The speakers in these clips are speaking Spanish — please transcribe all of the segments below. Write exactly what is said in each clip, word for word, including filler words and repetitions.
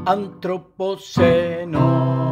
Antropoceno.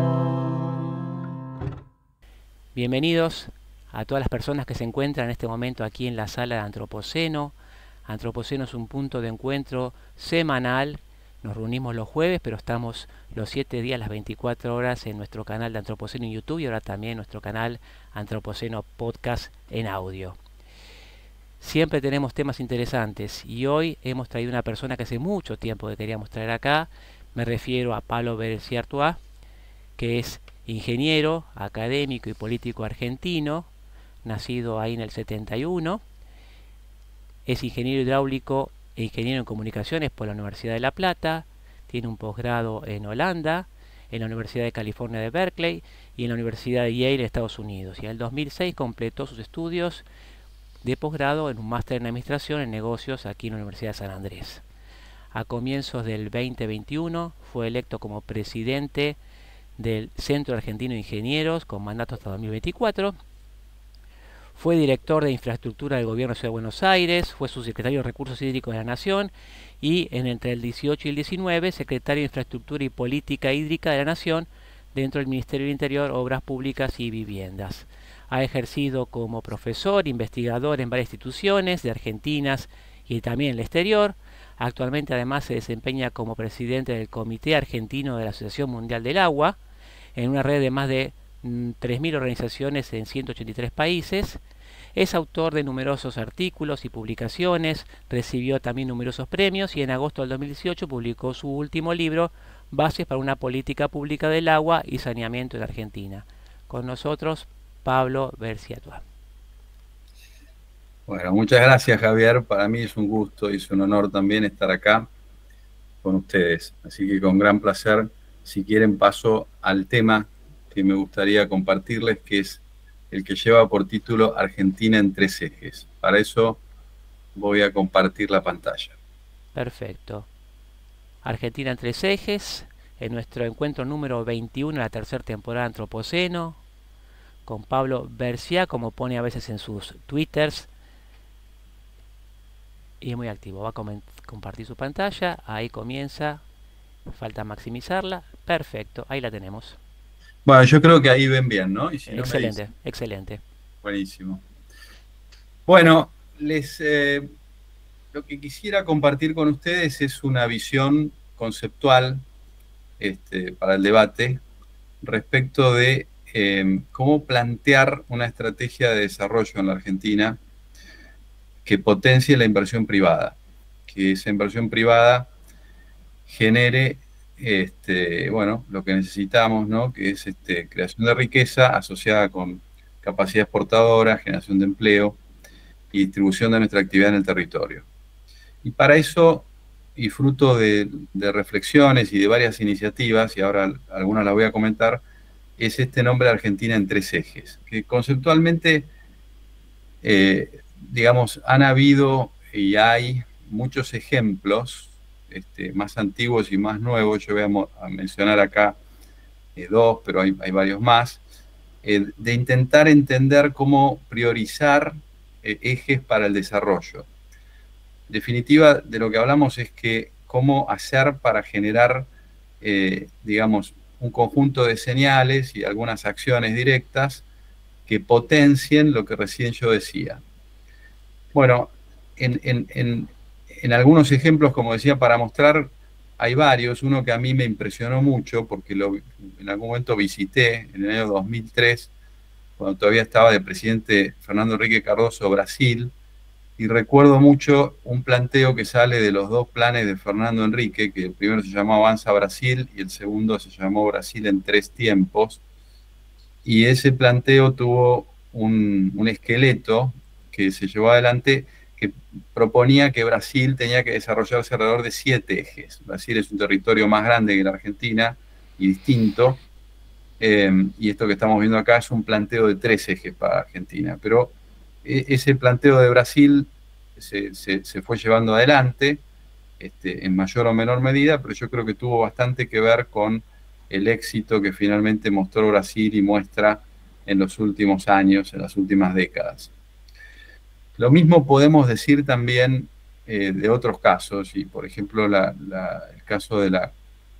Bienvenidos a todas las personas que se encuentran en este momento aquí en la sala de Antropoceno. Antropoceno es un punto de encuentro semanal. Nos reunimos los jueves, pero estamos los siete días, las veinticuatro horas en nuestro canal de Antropoceno en YouTube y ahora también en nuestro canal Antropoceno Podcast en audio. Siempre tenemos temas interesantes y hoy hemos traído una persona que hace mucho tiempo que queríamos traer acá. Me refiero a Pablo Berciartua, que es ingeniero, académico y político argentino, nacido ahí en el setenta y uno. Es ingeniero hidráulico e ingeniero en comunicaciones por la Universidad de La Plata. Tiene un posgrado en Holanda, en la Universidad de California de Berkeley y en la Universidad de Yale, Estados Unidos. Y en el dos mil seis completó sus estudios de posgrado en un máster en administración en negocios aquí en la Universidad de San Andrés. A comienzos del veinte veintiuno fue electo como presidente del Centro Argentino de Ingenieros con mandato hasta dos mil veinticuatro. Fue director de infraestructura del gobierno de Ciudad de Buenos Aires, fue subsecretario de Recursos Hídricos de la Nación y en entre el dieciocho y el diecinueve secretario de Infraestructura y Política Hídrica de la Nación dentro del Ministerio del Interior, Obras Públicas y Viviendas. Ha ejercido como profesor, investigador en varias instituciones de Argentinas y también en el exterior. Actualmente además se desempeña como presidente del Comité Argentino de la Asociación Mundial del Agua, en una red de más de mm, tres mil organizaciones en ciento ochenta y tres países. Es autor de numerosos artículos y publicaciones, recibió también numerosos premios y en agosto del dos mil dieciocho publicó su último libro, Bases para una política pública del agua y saneamiento en Argentina. Con nosotros, Pablo Berciartua. Bueno, muchas gracias, Javier. Para mí es un gusto y es un honor también estar acá con ustedes. Así que con gran placer, si quieren, paso al tema que me gustaría compartirles, que es el que lleva por título Argentina en tres ejes. Para eso voy a compartir la pantalla. Perfecto. Argentina en tres ejes, en nuestro encuentro número veintiuno de la tercera temporada de Antropoceno, con Pablo Bercia, como pone a veces en sus twitters, y es muy activo. Va a compartir su pantalla, ahí comienza, falta maximizarla, perfecto, ahí la tenemos. Bueno, yo creo que ahí ven bien, ¿no? Y si no, excelente, excelente. Buenísimo. Bueno, les, eh, lo que quisiera compartir con ustedes es una visión conceptual este, para el debate respecto de eh, cómo plantear una estrategia de desarrollo en la Argentina que potencie la inversión privada, que esa inversión privada genere este, bueno, lo que necesitamos, ¿no? Que es este, creación de riqueza asociada con capacidad exportadora, generación de empleo y distribución de nuestra actividad en el territorio. Y para eso, y fruto de, de reflexiones y de varias iniciativas, y ahora algunas las voy a comentar, es este nombre de Argentina en tres ejes, que conceptualmente, eh, digamos, han habido y hay muchos ejemplos, este, más antiguos y más nuevos. Yo voy a, a mencionar acá eh, dos, pero hay, hay varios más, eh, de intentar entender cómo priorizar eh, ejes para el desarrollo. En definitiva, de lo que hablamos es que cómo hacer para generar, eh, digamos, un conjunto de señales y algunas acciones directas que potencien lo que recién yo decía. Bueno, en, en, en, en algunos ejemplos, como decía, para mostrar, hay varios. Uno que a mí me impresionó mucho, porque lo, en algún momento visité en el año dos mil tres, cuando todavía estaba de presidente Fernando Henrique Cardoso, Brasil, y recuerdo mucho un planteo que sale de los dos planes de Fernando Henrique, que el primero se llamó Avanza Brasil y el segundo se llamó Brasil en tres tiempos, y ese planteo tuvo un, un esqueleto que se llevó adelante que proponía que Brasil tenía que desarrollarse alrededor de siete ejes. Brasil es un territorio más grande que la Argentina y distinto, eh, y esto que estamos viendo acá es un planteo de tres ejes para Argentina, pero ese planteo de Brasil se, se, se fue llevando adelante este, en mayor o menor medida, pero yo creo que tuvo bastante que ver con el éxito que finalmente mostró Brasil y muestra en los últimos años, en las últimas décadas. Lo mismo podemos decir también eh, de otros casos, y por ejemplo la, la, el caso de la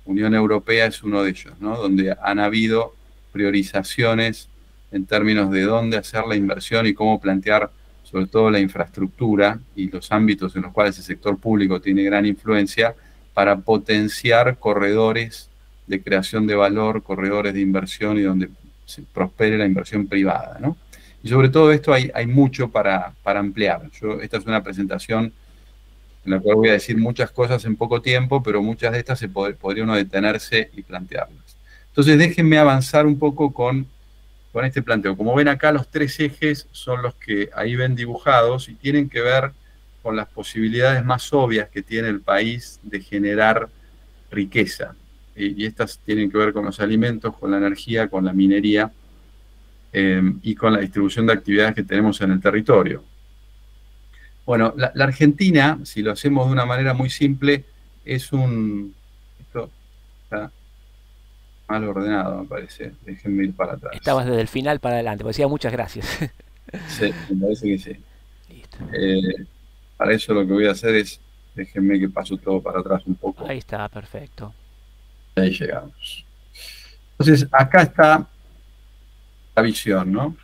Unión Europea es uno de ellos, ¿no? Donde han habido priorizaciones en términos de dónde hacer la inversión y cómo plantear sobre todo la infraestructura y los ámbitos en los cuales el sector público tiene gran influencia para potenciar corredores de creación de valor, corredores de inversión y donde se prospere la inversión privada, ¿no? Y sobre todo esto hay, hay mucho para, para ampliar. Yo, esta es una presentación en la cual voy a decir muchas cosas en poco tiempo, pero muchas de estas se pod podría uno detenerse y plantearlas. Entonces déjenme avanzar un poco con, con este planteo. Como ven acá, los tres ejes son los que ahí ven dibujados y tienen que ver con las posibilidades más obvias que tiene el país de generar riqueza. Y, y estas tienen que ver con los alimentos, con la energía, con la minería eh, y con la distribución de actividades que tenemos en el territorio. Bueno, la, la Argentina, si lo hacemos de una manera muy simple, es un... Esto está mal ordenado, me parece. Déjenme ir para atrás. Estabas desde el final para adelante, pues decía muchas gracias. Sí, me parece que sí. Listo. Eh, para eso lo que voy a hacer es, déjenme que paso todo para atrás un poco. Ahí está, perfecto. Ahí llegamos. Entonces, acá está la visión, ¿no?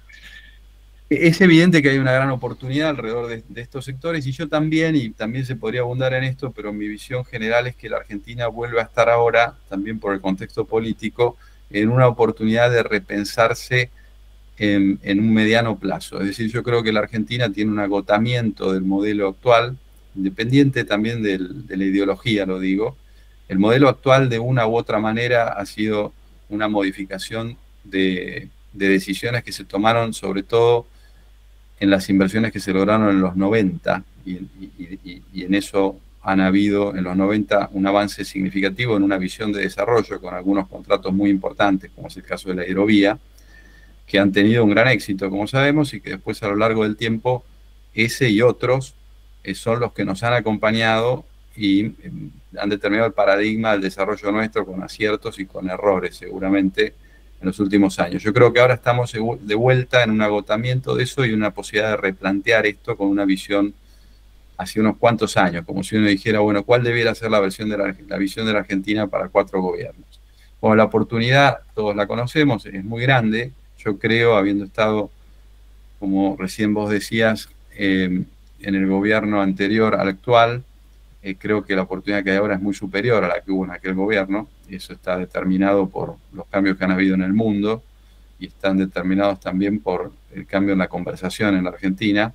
Es evidente que hay una gran oportunidad alrededor de, de estos sectores y yo también, y también se podría abundar en esto, pero mi visión general es que la Argentina vuelve a estar ahora, también por el contexto político, en una oportunidad de repensarse en, en un mediano plazo. Es decir, yo creo que la Argentina tiene un agotamiento del modelo actual, independiente también del, de la ideología, lo digo. El modelo actual de una u otra manera ha sido una modificación de, de decisiones que se tomaron sobre todo en las inversiones que se lograron en los noventa, y, y, y, y en eso han habido en los noventa un avance significativo en una visión de desarrollo con algunos contratos muy importantes, como es el caso de la hidrovía, que han tenido un gran éxito, como sabemos, y que después a lo largo del tiempo ese y otros eh, son los que nos han acompañado y eh, han determinado el paradigma del desarrollo nuestro con aciertos y con errores, seguramente, en los últimos años. Yo creo que ahora estamos de vuelta en un agotamiento de eso y una posibilidad de replantear esto con una visión hace unos cuantos años, como si uno dijera, bueno, ¿cuál debiera ser la, versión de la, la visión de la Argentina para cuatro gobiernos? Bueno, la oportunidad, todos la conocemos, es muy grande. Yo creo, habiendo estado, como recién vos decías, eh, en el gobierno anterior al actual, eh, creo que la oportunidad que hay ahora es muy superior a la que hubo en aquel gobierno. Eso está determinado por los cambios que han habido en el mundo y están determinados también por el cambio en la conversación en la Argentina.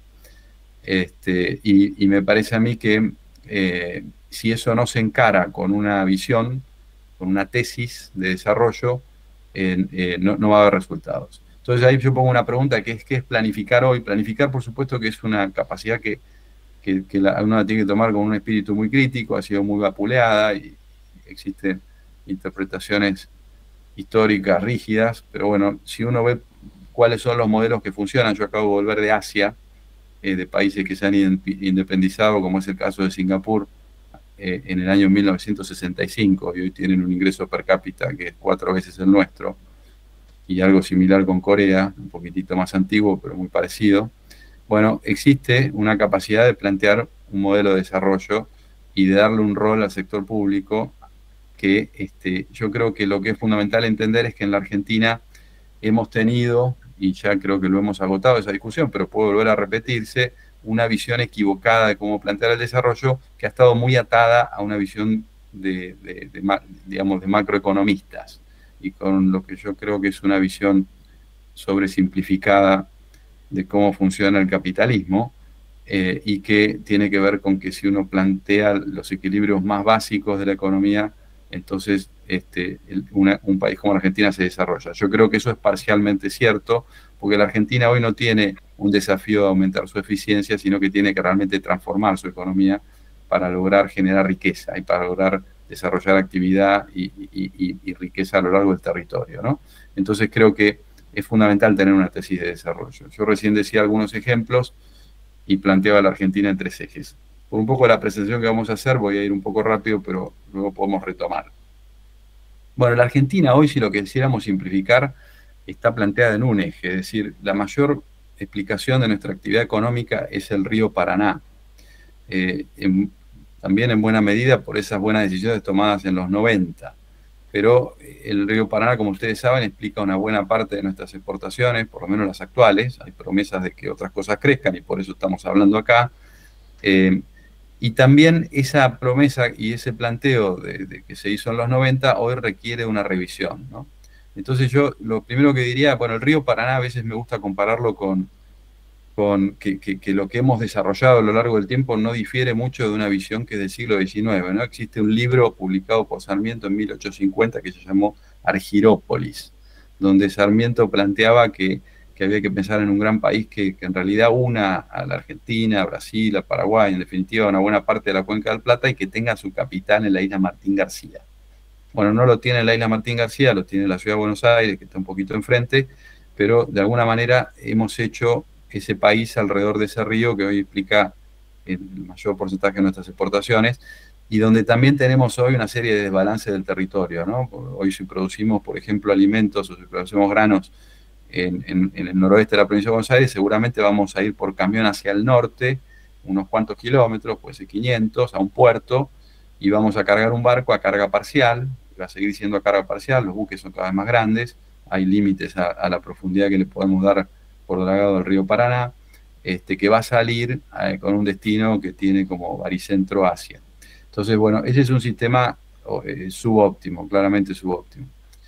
Este, y, y me parece a mí que eh, si eso no se encara con una visión, con una tesis de desarrollo, eh, eh, no, no va a haber resultados. Entonces ahí yo pongo una pregunta que es, ¿qué es planificar hoy? Planificar, por supuesto, que es una capacidad que, que, que la, uno la tiene que tomar con un espíritu muy crítico, ha sido muy vapuleada y existen interpretaciones históricas rígidas, pero bueno, si uno ve cuáles son los modelos que funcionan, yo acabo de volver de Asia, eh, de países que se han independizado, como es el caso de Singapur, eh, en el año mil novecientos sesenta y cinco, y hoy tienen un ingreso per cápita que es cuatro veces el nuestro, y algo similar con Corea, un poquitito más antiguo, pero muy parecido. Bueno, existe una capacidad de plantear un modelo de desarrollo y de darle un rol al sector público que este, yo creo que lo que es fundamental entender es que en la Argentina hemos tenido, y ya creo que lo hemos agotado esa discusión, pero puede volver a repetirse, una visión equivocada de cómo plantear el desarrollo que ha estado muy atada a una visión de, de, de, digamos, de macroeconomistas y con lo que yo creo que es una visión sobresimplificada de cómo funciona el capitalismo eh, y que tiene que ver con que si uno plantea los equilibrios más básicos de la economía, entonces este, el, una, un país como la Argentina se desarrolla. Yo creo que eso es parcialmente cierto, porque la Argentina hoy no tiene un desafío de aumentar su eficiencia, sino que tiene que realmente transformar su economía para lograr generar riqueza y para lograr desarrollar actividad y, y, y, y riqueza a lo largo del territorio, ¿no? Entonces creo que es fundamental tener una tesis de desarrollo. Yo recién decía algunos ejemplos y planteaba a la Argentina en tres ejes. Por un poco la presentación que vamos a hacer, voy a ir un poco rápido, pero luego podemos retomar. Bueno, la Argentina hoy, si lo quisiéramos simplificar, está planteada en un eje, es decir, la mayor explicación de nuestra actividad económica es el río Paraná. Eh, en, también en buena medida por esas buenas decisiones tomadas en los noventa. pero el río Paraná, como ustedes saben, explica una buena parte de nuestras exportaciones, por lo menos las actuales. Hay promesas de que otras cosas crezcan y por eso estamos hablando acá. Eh, y también esa promesa y ese planteo de, de que se hizo en los noventa hoy requiere una revisión, ¿no? Entonces yo lo primero que diría, bueno, el río Paraná a veces me gusta compararlo con, con que, que, que lo que hemos desarrollado a lo largo del tiempo no difiere mucho de una visión que es del siglo diecinueve, ¿no? Existe un libro publicado por Sarmiento en mil ochocientos cincuenta que se llamó Argirópolis, donde Sarmiento planteaba que, que había que pensar en un gran país que, que en realidad una a la Argentina, a Brasil, a Paraguay, en definitiva una buena parte de la Cuenca del Plata, y que tenga su capital en la isla Martín García. Bueno, no lo tiene la isla Martín García, lo tiene la ciudad de Buenos Aires, que está un poquito enfrente, pero de alguna manera hemos hecho ese país alrededor de ese río que hoy explica el mayor porcentaje de nuestras exportaciones, y donde también tenemos hoy una serie de desbalances del territorio, ¿no? Hoy si producimos, por ejemplo, alimentos o si producimos granos en, en, en el noroeste de la provincia de Buenos Aires, seguramente vamos a ir por camión hacia el norte, unos cuantos kilómetros, puede ser quinientos, a un puerto, y vamos a cargar un barco a carga parcial, va a seguir siendo a carga parcial, los buques son cada vez más grandes, hay límites a, a la profundidad que le podemos dar por dragado del río Paraná, este, que va a salir eh, con un destino que tiene como baricentro Asia. Entonces, bueno, ese es un sistema eh, subóptimo, claramente subóptimo.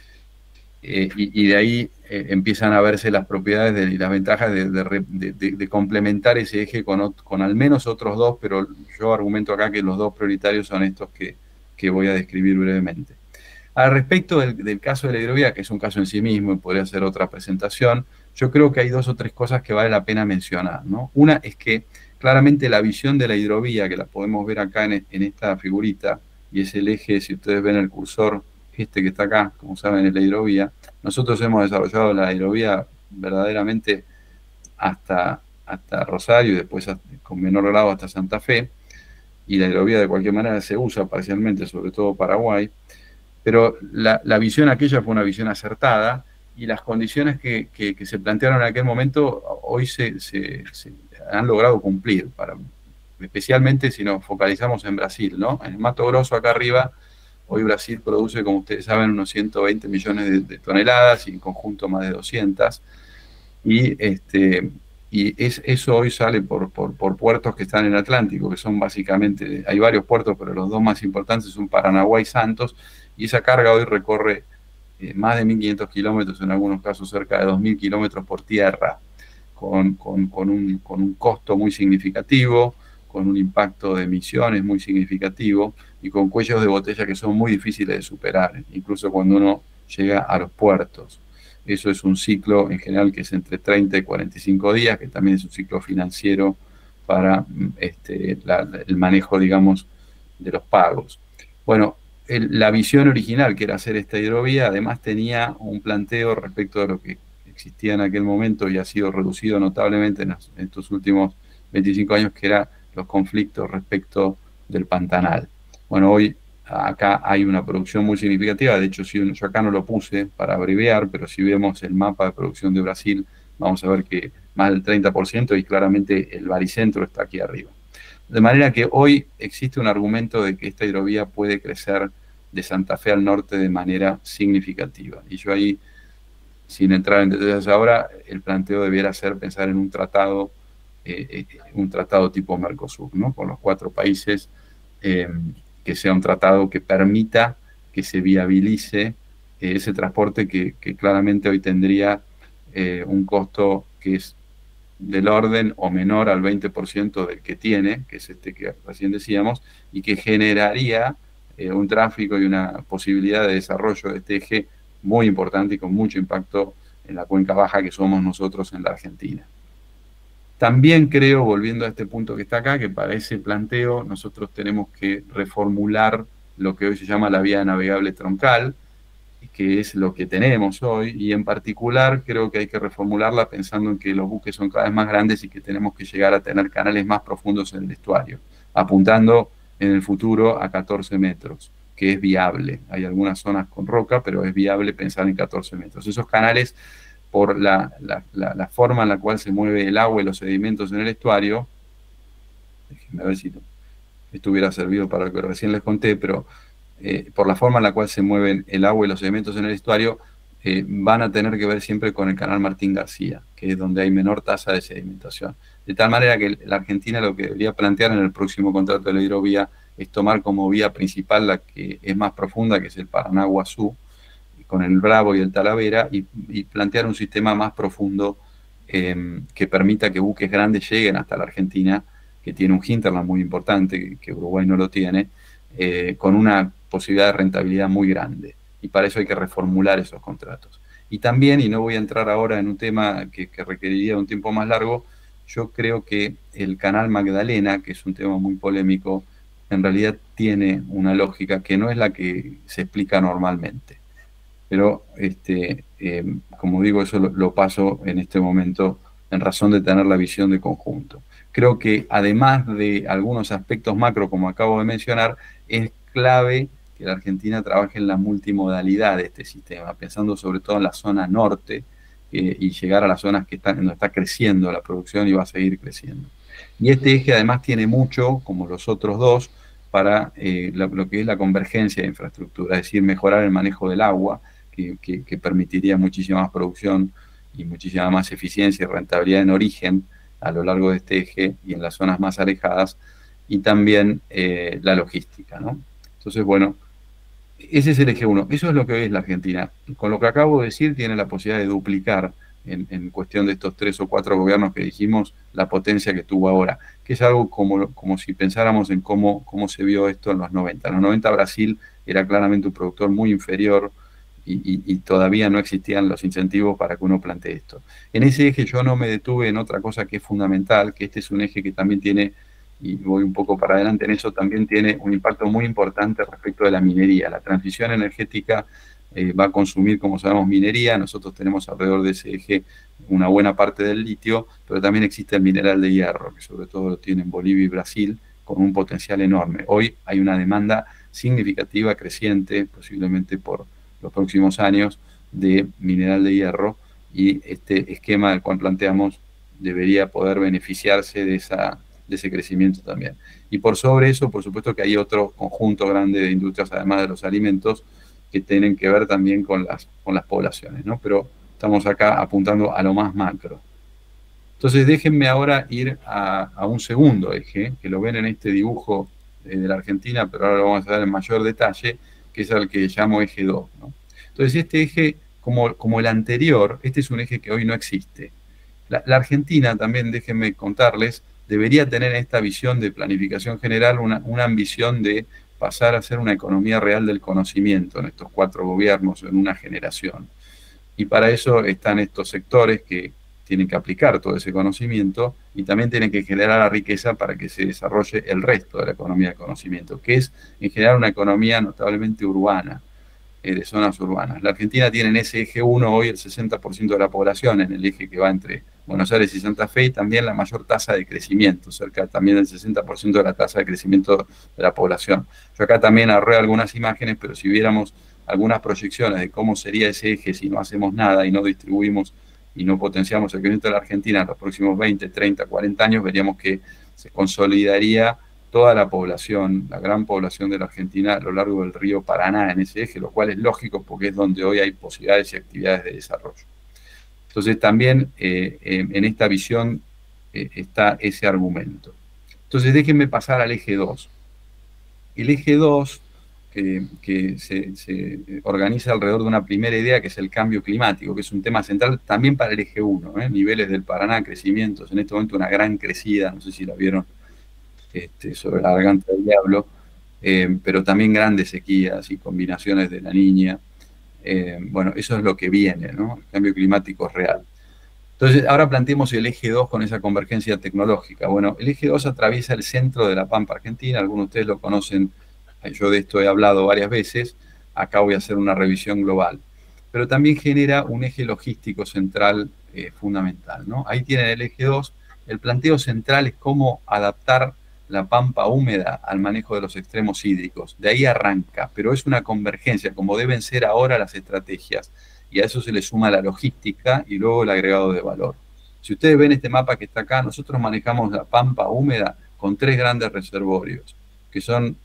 Eh, y, y de ahí eh, empiezan a verse las propiedades de, y las ventajas de, de, de, de complementar ese eje con, con al menos otros dos, pero yo argumento acá que los dos prioritarios son estos que, que voy a describir brevemente. Al respecto del, del caso de la hidrovía, que es un caso en sí mismo y podría ser otra presentación, yo creo que hay dos o tres cosas que vale la pena mencionar, ¿no? Una es que claramente la visión de la hidrovía, que la podemos ver acá en, en esta figurita, y es el eje, si ustedes ven el cursor, este que está acá, como saben, es la hidrovía. Nosotros hemos desarrollado la hidrovía verdaderamente hasta, hasta Rosario y después con menor grado hasta Santa Fe, y la hidrovía de cualquier manera se usa parcialmente, sobre todo Paraguay, pero la, la visión aquella fue una visión acertada, y las condiciones que, que, que se plantearon en aquel momento hoy se, se, se han logrado cumplir, para, especialmente si nos focalizamos en Brasil, ¿no? En el Mato Grosso acá arriba, hoy Brasil produce, como ustedes saben, unos ciento veinte millones de, de toneladas y en conjunto más de doscientas. Y, este, y es, eso hoy sale por, por, por puertos que están en el Atlántico, que son básicamente, hay varios puertos, pero los dos más importantes son Paranaguá y Santos, y esa carga hoy recorre eh, más de mil quinientos kilómetros, en algunos casos cerca de dos mil kilómetros por tierra, con, con, con, un, con un costo muy significativo, con un impacto de emisiones muy significativo y con cuellos de botella que son muy difíciles de superar, incluso cuando uno llega a los puertos. Eso es un ciclo en general que es entre treinta y cuarenta y cinco días, que también es un ciclo financiero para este, la, el manejo, digamos, de los pagos. Bueno, el, la visión original, que era hacer esta hidrovía, además tenía un planteo respecto de lo que existía en aquel momento y ha sido reducido notablemente en, los, en estos últimos veinticinco años, que era los conflictos respecto del Pantanal. Bueno, hoy acá hay una producción muy significativa, de hecho si yo acá no lo puse para abreviar, pero si vemos el mapa de producción de Brasil, vamos a ver que más del treinta por ciento, y claramente el baricentro está aquí arriba. De manera que hoy existe un argumento de que esta hidrovía puede crecer de Santa Fe al norte de manera significativa. Y yo ahí, sin entrar en detalles ahora, el planteo debiera ser pensar en un tratado Eh, un tratado tipo Mercosur, ¿no? Con los cuatro países, eh, que sea un tratado que permita que se viabilice eh, ese transporte que, que claramente hoy tendría eh, un costo que es del orden o menor al veinte por ciento del que tiene, que es este que recién decíamos, y que generaría eh, un tráfico y una posibilidad de desarrollo de este eje muy importante y con mucho impacto en la cuenca baja que somos nosotros en la Argentina. También creo, volviendo a este punto que está acá, que para ese planteo nosotros tenemos que reformular lo que hoy se llama la vía navegable troncal, que es lo que tenemos hoy, y en particular creo que hay que reformularla pensando en que los buques son cada vez más grandes y que tenemos que llegar a tener canales más profundos en el estuario, apuntando en el futuro a catorce metros, que es viable. Hay algunas zonas con roca, pero es viable pensar en catorce metros. Esos canales, por la, la, la, la forma en la cual se mueve el agua y los sedimentos en el estuario, déjenme ver si esto hubiera servido para lo que recién les conté, pero eh, por la forma en la cual se mueven el agua y los sedimentos en el estuario, eh, van a tener que ver siempre con el canal Martín García, que es donde hay menor tasa de sedimentación. De tal manera que la Argentina lo que debería plantear en el próximo contrato de la hidrovía es tomar como vía principal la que es más profunda, que es el Paraná-Guazú, con el Bravo y el Talavera, y, y plantear un sistema más profundo eh, que permita que buques grandes lleguen hasta la Argentina, que tiene un hinterland muy importante, que, que Uruguay no lo tiene, eh, con una posibilidad de rentabilidad muy grande. Y para eso hay que reformular esos contratos. Y también, y no voy a entrar ahora en un tema que, que requeriría un tiempo más largo, yo creo que el canal Magdalena, que es un tema muy polémico, en realidad tiene una lógica que no es la que se explica normalmente. Pero, este, eh, como digo, eso lo, lo paso en este momento en razón de tener la visión de conjunto. Creo que además de algunos aspectos macro, como acabo de mencionar, es clave que la Argentina trabaje en la multimodalidad de este sistema, pensando sobre todo en la zona norte eh, y llegar a las zonas que están, donde está creciendo la producción y va a seguir creciendo. Y este eje además tiene mucho, como los otros dos, para eh, lo, lo que es la convergencia de infraestructura, es decir, mejorar el manejo del agua, que, que, que permitiría muchísima más producción y muchísima más eficiencia y rentabilidad en origen a lo largo de este eje y en las zonas más alejadas, y también eh, la logística, ¿no? Entonces, bueno, ese es el eje uno. Eso es lo que hoy es la Argentina. Con lo que acabo de decir, tiene la posibilidad de duplicar en, en cuestión de estos tres o cuatro gobiernos que dijimos, la potencia que tuvo ahora, que es algo como, como si pensáramos en cómo, cómo se vio esto en los noventa. En los noventa Brasil era claramente un productor muy inferior y, y, y todavía no existían los incentivos para que uno plantee esto. En ese eje yo no me detuve en otra cosa que es fundamental, que este es un eje que también tiene, y voy un poco para adelante en eso, también tiene un impacto muy importante respecto de la minería. La transición energética eh, va a consumir, como sabemos, minería. Nosotros tenemos alrededor de ese eje una buena parte del litio, pero también existe el mineral de hierro, que sobre todo lo tienen Bolivia y Brasil, con un potencial enorme. Hoy hay una demanda significativa, creciente, posiblemente por los próximos años, de mineral de hierro, y este esquema del cual planteamos debería poder beneficiarse de esa de ese crecimiento también. Y por sobre eso, por supuesto que hay otro conjunto grande de industrias, además de los alimentos, que tienen que ver también con las, con las poblaciones, ¿no? Pero estamos acá apuntando a lo más macro. Entonces déjenme ahora ir a, a un segundo eje, que lo ven en este dibujo eh, de la Argentina, pero ahora lo vamos a ver en mayor detalle, que es el que llamo eje dos, ¿no? Entonces este eje, como, como el anterior, este es un eje que hoy no existe. La, la Argentina, también déjenme contarles, debería tener esta visión de planificación general, una, una ambición de pasar a ser una economía real del conocimiento en estos cuatro gobiernos, en una generación. Y para eso están estos sectores que tienen que aplicar todo ese conocimiento y también tienen que generar la riqueza para que se desarrolle el resto de la economía de conocimiento, que es en general una economía notablemente urbana, eh, de zonas urbanas. La Argentina tiene en ese eje uno hoy el sesenta por ciento de la población, en el eje que va entre Buenos Aires y Santa Fe, y también la mayor tasa de crecimiento, cerca también del sesenta por ciento de la tasa de crecimiento de la población. Yo acá también ahorré algunas imágenes, pero si viéramos algunas proyecciones de cómo sería ese eje si no hacemos nada y no distribuimos y no potenciamos el crecimiento de la Argentina en los próximos veinte, treinta, cuarenta años, veríamos que se consolidaría toda la población, la gran población de la Argentina a lo largo del río Paraná en ese eje, lo cual es lógico porque es donde hoy hay posibilidades y actividades de desarrollo. Entonces también eh, eh, en esta visión eh, está ese argumento. Entonces déjenme pasar al eje dos. El eje dos, que, que se, se organiza alrededor de una primera idea, que es el cambio climático, que es un tema central también para el eje uno, ¿eh? Niveles del Paraná, crecimientos, en este momento una gran crecida, no sé si la vieron, este, sobre la garganta del diablo, eh, pero también grandes sequías y combinaciones de la Niña. Eh, bueno, eso es lo que viene, ¿no? El cambio climático es real. Entonces, ahora planteemos el eje dos con esa convergencia tecnológica. Bueno, el eje dos atraviesa el centro de la Pampa Argentina, algunos de ustedes lo conocen, yo de esto he hablado varias veces, acá voy a hacer una revisión global. Pero también genera un eje logístico central eh, fundamental, ¿no? Ahí tienen el eje dos, el planteo central es cómo adaptar la pampa húmeda al manejo de los extremos hídricos. De ahí arranca, pero es una convergencia, como deben ser ahora las estrategias. Y a eso se le suma la logística y luego el agregado de valor. Si ustedes ven este mapa que está acá, nosotros manejamos la pampa húmeda con tres grandes reservorios, que son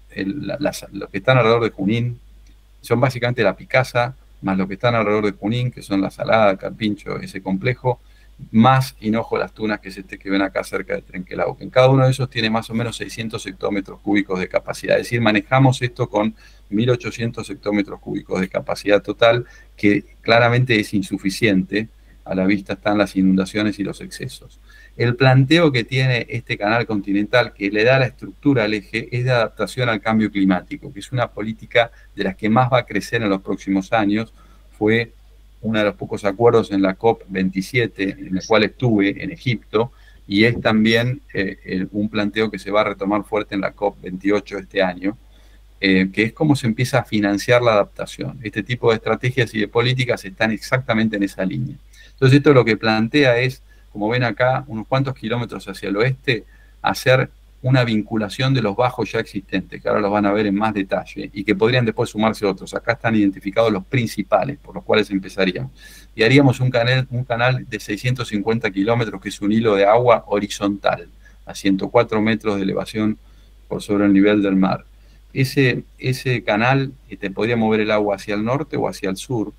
el, la, las, los que están alrededor de Junín, son básicamente la Picasa, más los que están alrededor de Junín, que son la Salada, Carpincho, ese complejo, más Hinojo Las Tunas, que es este que ven acá cerca de Trenquelauquen. Cada uno de esos tiene más o menos seiscientos hectómetros cúbicos de capacidad. Es decir, manejamos esto con mil ochocientos hectómetros cúbicos de capacidad total, que claramente es insuficiente. A la vista están las inundaciones y los excesos. El planteo que tiene este canal continental, que le da la estructura al eje, es de adaptación al cambio climático, que es una política de las que más va a crecer en los próximos años. Fue uno de los pocos acuerdos en la COP veintisiete, en el cual estuve en Egipto, y es también eh, el, un planteo que se va a retomar fuerte en la COP veintiocho este año, eh, que es cómo se empieza a financiar la adaptación. Este tipo de estrategias y de políticas están exactamente en esa línea. Entonces esto lo que plantea es, como ven acá, unos cuantos kilómetros hacia el oeste, hacer una vinculación de los bajos ya existentes, que ahora los van a ver en más detalle, y que podrían después sumarse otros. Acá están identificados los principales, por los cuales empezaríamos. Y haríamos un canal, un canal de seiscientos cincuenta kilómetros, que es un hilo de agua horizontal, a ciento cuatro metros de elevación por sobre el nivel del mar. Ese, ese canal te podría mover el agua hacia el norte o hacia el sur,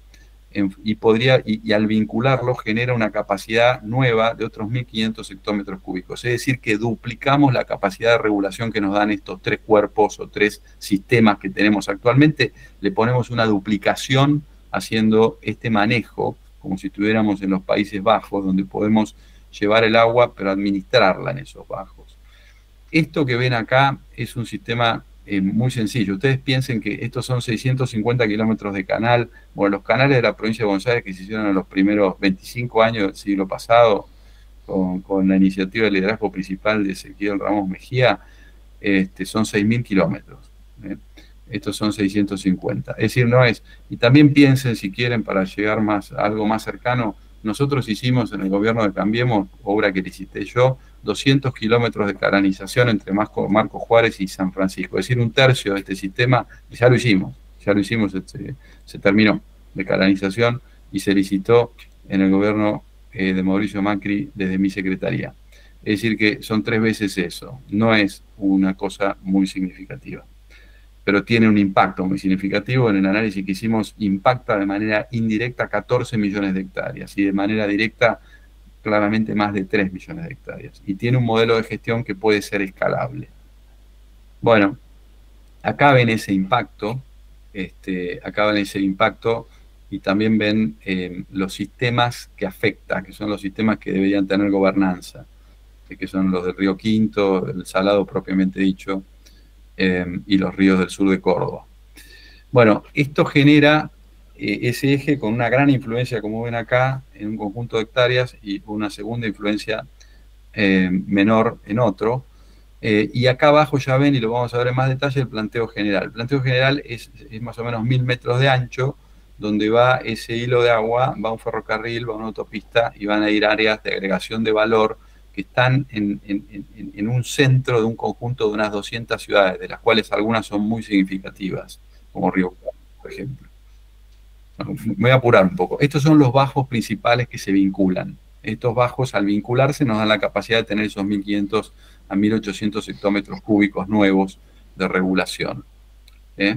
y, podría, y, y al vincularlo genera una capacidad nueva de otros mil quinientos hectómetros cúbicos. Es decir, que duplicamos la capacidad de regulación que nos dan estos tres cuerpos o tres sistemas que tenemos actualmente. Le ponemos una duplicación haciendo este manejo, como si estuviéramos en los Países Bajos, donde podemos llevar el agua, pero administrarla en esos bajos. Esto que ven acá es un sistema Eh, muy sencillo. Ustedes piensen que estos son seiscientos cincuenta kilómetros de canal. Bueno, los canales de la provincia de Buenos Aires que se hicieron en los primeros veinticinco años del siglo pasado, con, con la iniciativa de liderazgo principal de Ezequiel Ramos Mejía, este, son seis mil kilómetros. ¿eh? Estos son seiscientos cincuenta. Es decir, no es... Y también piensen, si quieren, para llegar más, a algo más cercano, nosotros hicimos en el gobierno de Cambiemos, obra que licité yo, doscientos kilómetros de canalización entre Marco Juárez y San Francisco. Es decir, un tercio de este sistema, ya lo hicimos, ya lo hicimos, se, se terminó de canalización y se licitó en el gobierno eh, de Mauricio Macri desde mi secretaría. Es decir, que son tres veces eso, no es una cosa muy significativa, pero tiene un impacto muy significativo. En el análisis que hicimos, impacta de manera indirecta catorce millones de hectáreas y de manera directa claramente más de tres millones de hectáreas. Y tiene un modelo de gestión que puede ser escalable. Bueno, acá ven ese impacto, este, acá ven ese impacto y también ven eh, los sistemas que afecta, que son los sistemas que deberían tener gobernanza, que son los del Río Quinto, el Salado propiamente dicho, eh, y los ríos del sur de Córdoba. Bueno, esto genera eh, ese eje con una gran influencia, como ven acá, en un conjunto de hectáreas y una segunda influencia eh, menor en otro. Eh, y acá abajo ya ven, y lo vamos a ver en más detalle, el planteo general. El planteo general es, es más o menos mil metros de ancho, donde va ese hilo de agua, va un ferrocarril, va una autopista y van a ir áreas de agregación de valor que están en, en, en, en un centro de un conjunto de unas doscientas ciudades, de las cuales algunas son muy significativas, como Río Cuarto, por ejemplo. Bueno, me voy a apurar un poco. Estos son los bajos principales que se vinculan. Estos bajos, al vincularse, nos dan la capacidad de tener esos mil quinientos a mil ochocientos hectómetros cúbicos nuevos de regulación. ¿Eh?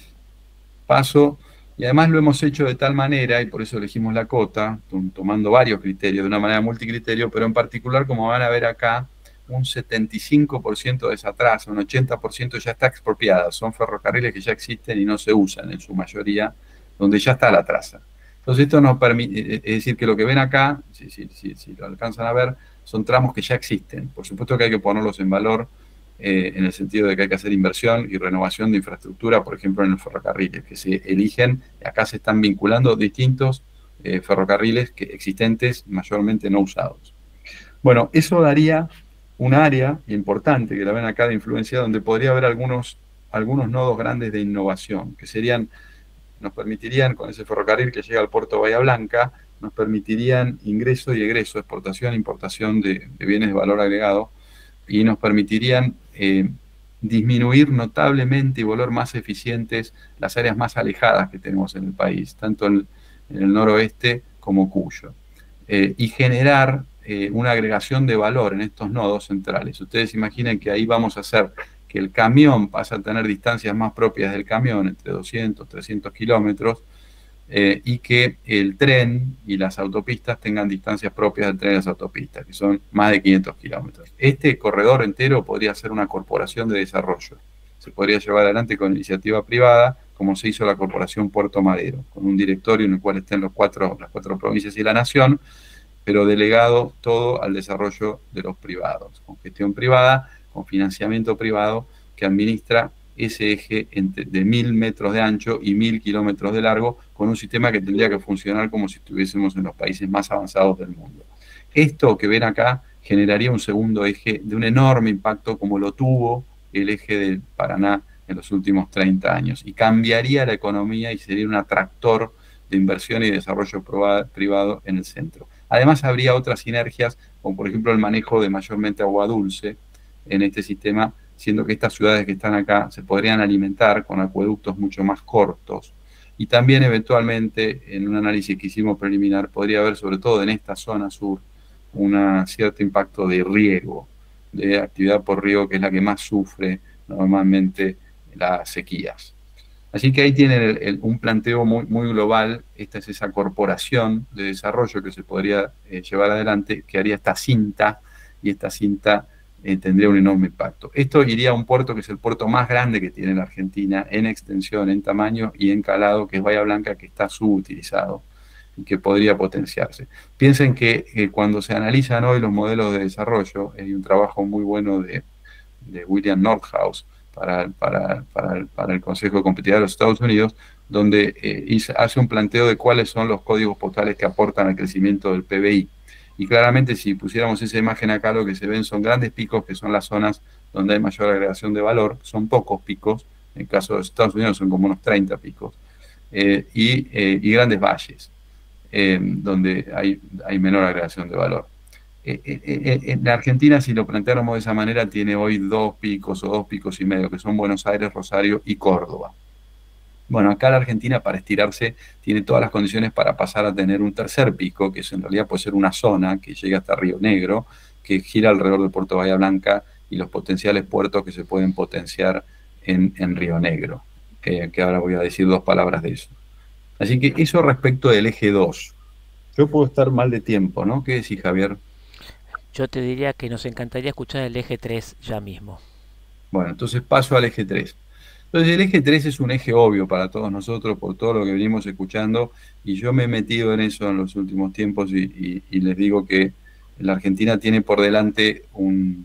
Paso, y además lo hemos hecho de tal manera, y por eso elegimos la cota, tomando varios criterios, de una manera multicriterio, pero en particular, como van a ver acá, un setenta y cinco por ciento de esa traza, un ochenta por ciento ya está expropiada. Son ferrocarriles que ya existen y no se usan en su mayoría, donde ya está la traza. Entonces esto nos permite, es decir, que lo que ven acá, si, si, si, si lo alcanzan a ver, son tramos que ya existen. Por supuesto que hay que ponerlos en valor, eh, en el sentido de que hay que hacer inversión y renovación de infraestructura, por ejemplo, en los ferrocarriles, que se eligen, acá se están vinculando distintos eh, ferrocarriles que, existentes, mayormente no usados. Bueno, eso daría un área importante, que la ven acá de influencia, donde podría haber algunos, algunos nodos grandes de innovación, que serían, nos permitirían, con ese ferrocarril que llega al puerto de Bahía Blanca, nos permitirían ingreso y egreso, exportación e importación de, de bienes de valor agregado, y nos permitirían eh, disminuir notablemente y volver más eficientes las áreas más alejadas que tenemos en el país, tanto en, en el noroeste como Cuyo, eh, y generar eh, una agregación de valor en estos nodos centrales. Ustedes imaginen que ahí vamos a hacer que el camión pasa a tener distancias más propias del camión, entre doscientos, trescientos kilómetros, eh, y que el tren y las autopistas tengan distancias propias del tren y las autopistas, que son más de quinientos kilómetros. Este corredor entero podría ser una corporación de desarrollo. Se podría llevar adelante con iniciativa privada, como se hizo la Corporación Puerto Madero, con un directorio en el cual estén los cuatro, las cuatro provincias y la nación, pero delegado todo al desarrollo de los privados, con gestión privada, con financiamiento privado, que administra ese eje entre, de mil metros de ancho y mil kilómetros de largo, con un sistema que tendría que funcionar como si estuviésemos en los países más avanzados del mundo. Esto que ven acá generaría un segundo eje de un enorme impacto, como lo tuvo el eje del Paraná en los últimos treinta años, y cambiaría la economía y sería un atractor de inversión y desarrollo privado en el centro. Además, habría otras sinergias, como por ejemplo el manejo de mayormente agua dulce en este sistema, siendo que estas ciudades que están acá se podrían alimentar con acueductos mucho más cortos. Y también eventualmente, en un análisis que hicimos preliminar, podría haber, sobre todo en esta zona sur, un cierto impacto de riego, de actividad por riego, que es la que más sufre normalmente las sequías. Así que ahí tienen el, el, un planteo muy, muy global. Esta es esa corporación de desarrollo que se podría eh, llevar adelante, que haría esta cinta, y esta cinta eh, tendría un enorme impacto. Esto iría a un puerto que es el puerto más grande que tiene la Argentina, en extensión, en tamaño y en calado, que es Bahía Blanca, que está subutilizado y que podría potenciarse. Piensen que eh, cuando se analizan hoy los modelos de desarrollo, hay un trabajo muy bueno de, de William Nordhaus, Para, para, para, para el Consejo de Competitividad de los Estados Unidos, donde eh, hace un planteo de cuáles son los códigos postales que aportan al crecimiento del P B I. Y claramente, si pusiéramos esa imagen acá, lo que se ven son grandes picos, que son las zonas donde hay mayor agregación de valor. Son pocos picos, en el caso de los Estados Unidos son como unos treinta picos, eh, y, eh, y grandes valles, eh, donde hay, hay menor agregación de valor. En la Argentina, si lo planteáramos de esa manera, tiene hoy dos picos o dos picos y medio, que son Buenos Aires, Rosario y Córdoba. Bueno, acá la Argentina, para estirarse, tiene todas las condiciones para pasar a tener un tercer pico, que es, en realidad puede ser una zona que llega hasta Río Negro, que gira alrededor del puerto de Bahía Blanca y los potenciales puertos que se pueden potenciar en, en Río Negro, eh, que ahora voy a decir dos palabras de eso. Así que eso respecto del eje dos. Yo puedo estar mal de tiempo, ¿no? ¿Qué decís, Javier? Yo te diría que nos encantaría escuchar el eje tres ya mismo. Bueno, entonces paso al eje tres. Entonces el eje tres es un eje obvio para todos nosotros por todo lo que venimos escuchando, y yo me he metido en eso en los últimos tiempos y, y, y les digo que la Argentina tiene por delante un,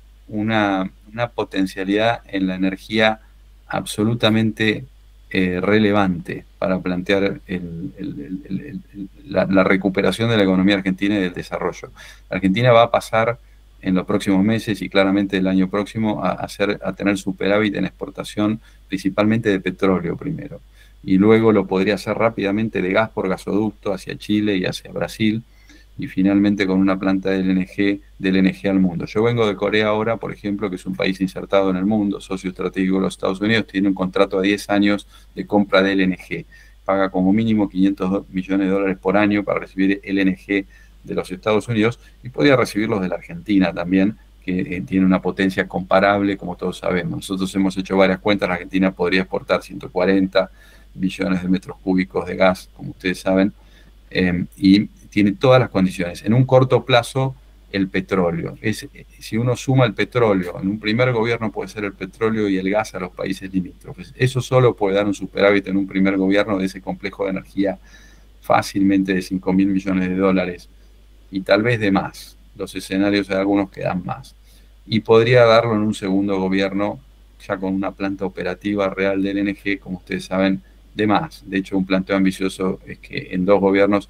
una, una potencialidad en la energía absolutamente eh, relevante para plantear el, el, el, el, la, la recuperación de la economía argentina y del desarrollo. La Argentina va a pasar en los próximos meses y claramente el año próximo a, hacer, a tener superávit en exportación, principalmente de petróleo primero, y luego lo podría hacer rápidamente de gas por gasoducto hacia Chile y hacia Brasil, y finalmente con una planta de L N G, de L N G al mundo. Yo vengo de Corea ahora, por ejemplo, que es un país insertado en el mundo, socio estratégico de los Estados Unidos, tiene un contrato a diez años de compra de L N G, paga como mínimo quinientos millones de dólares por año para recibir L N G de los Estados Unidos, y podría recibirlos de la Argentina también, que eh, tiene una potencia comparable, como todos sabemos. Nosotros hemos hecho varias cuentas, la Argentina podría exportar ciento cuarenta billones de metros cúbicos de gas, como ustedes saben, eh, y tiene todas las condiciones. En un corto plazo, el petróleo. Es, si uno suma el petróleo, en un primer gobierno puede ser el petróleo y el gas a los países limítrofes. Eso solo puede dar un superávit en un primer gobierno de ese complejo de energía fácilmente de cinco mil millones de dólares, y tal vez de más. Los escenarios de algunos que dan más. Y podría darlo en un segundo gobierno, ya con una planta operativa real de L N G, como ustedes saben, de más. De hecho, un planteo ambicioso es que en dos gobiernos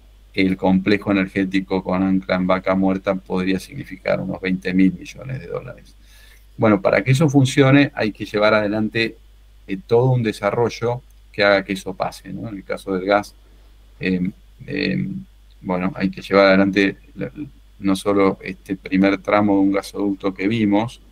el complejo energético con ancla en Vaca Muerta podría significar unos veinte mil millones de dólares. Bueno, para que eso funcione hay que llevar adelante eh, todo un desarrollo que haga que eso pase, ¿no? En el caso del gas, eh, eh, bueno, hay que llevar adelante la, no solo este primer tramo de un gasoducto que vimos,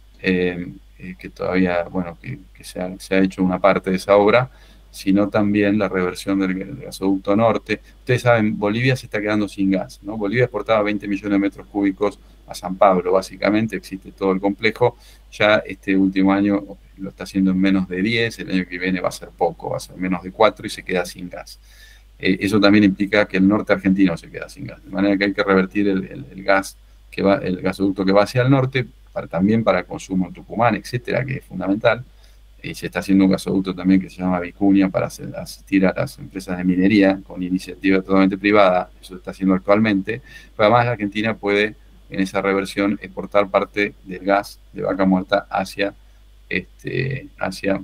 eh, eh, que todavía, bueno, que, que se, ha, se ha hecho una parte de esa obra, sino también la reversión del, del gasoducto norte. Ustedes saben, Bolivia se está quedando sin gas, ¿no? Bolivia exportaba veinte millones de metros cúbicos a San Pablo, básicamente, existe todo el complejo. Ya este último año lo está haciendo en menos de diez, el año que viene va a ser poco, va a ser menos de cuatro y se queda sin gas. Eh, eso también implica que el norte argentino se queda sin gas, de manera que hay que revertir el, el, el gas que va, el gasoducto que va hacia el norte, para, también para consumo en Tucumán, etcétera, que es fundamental. Y se está haciendo un gasoducto también que se llama Vicuña para hacer, asistir a las empresas de minería con iniciativa totalmente privada, eso se está haciendo actualmente. Pero además la Argentina puede, en esa reversión, exportar parte del gas de Vaca Muerta hacia, este, hacia,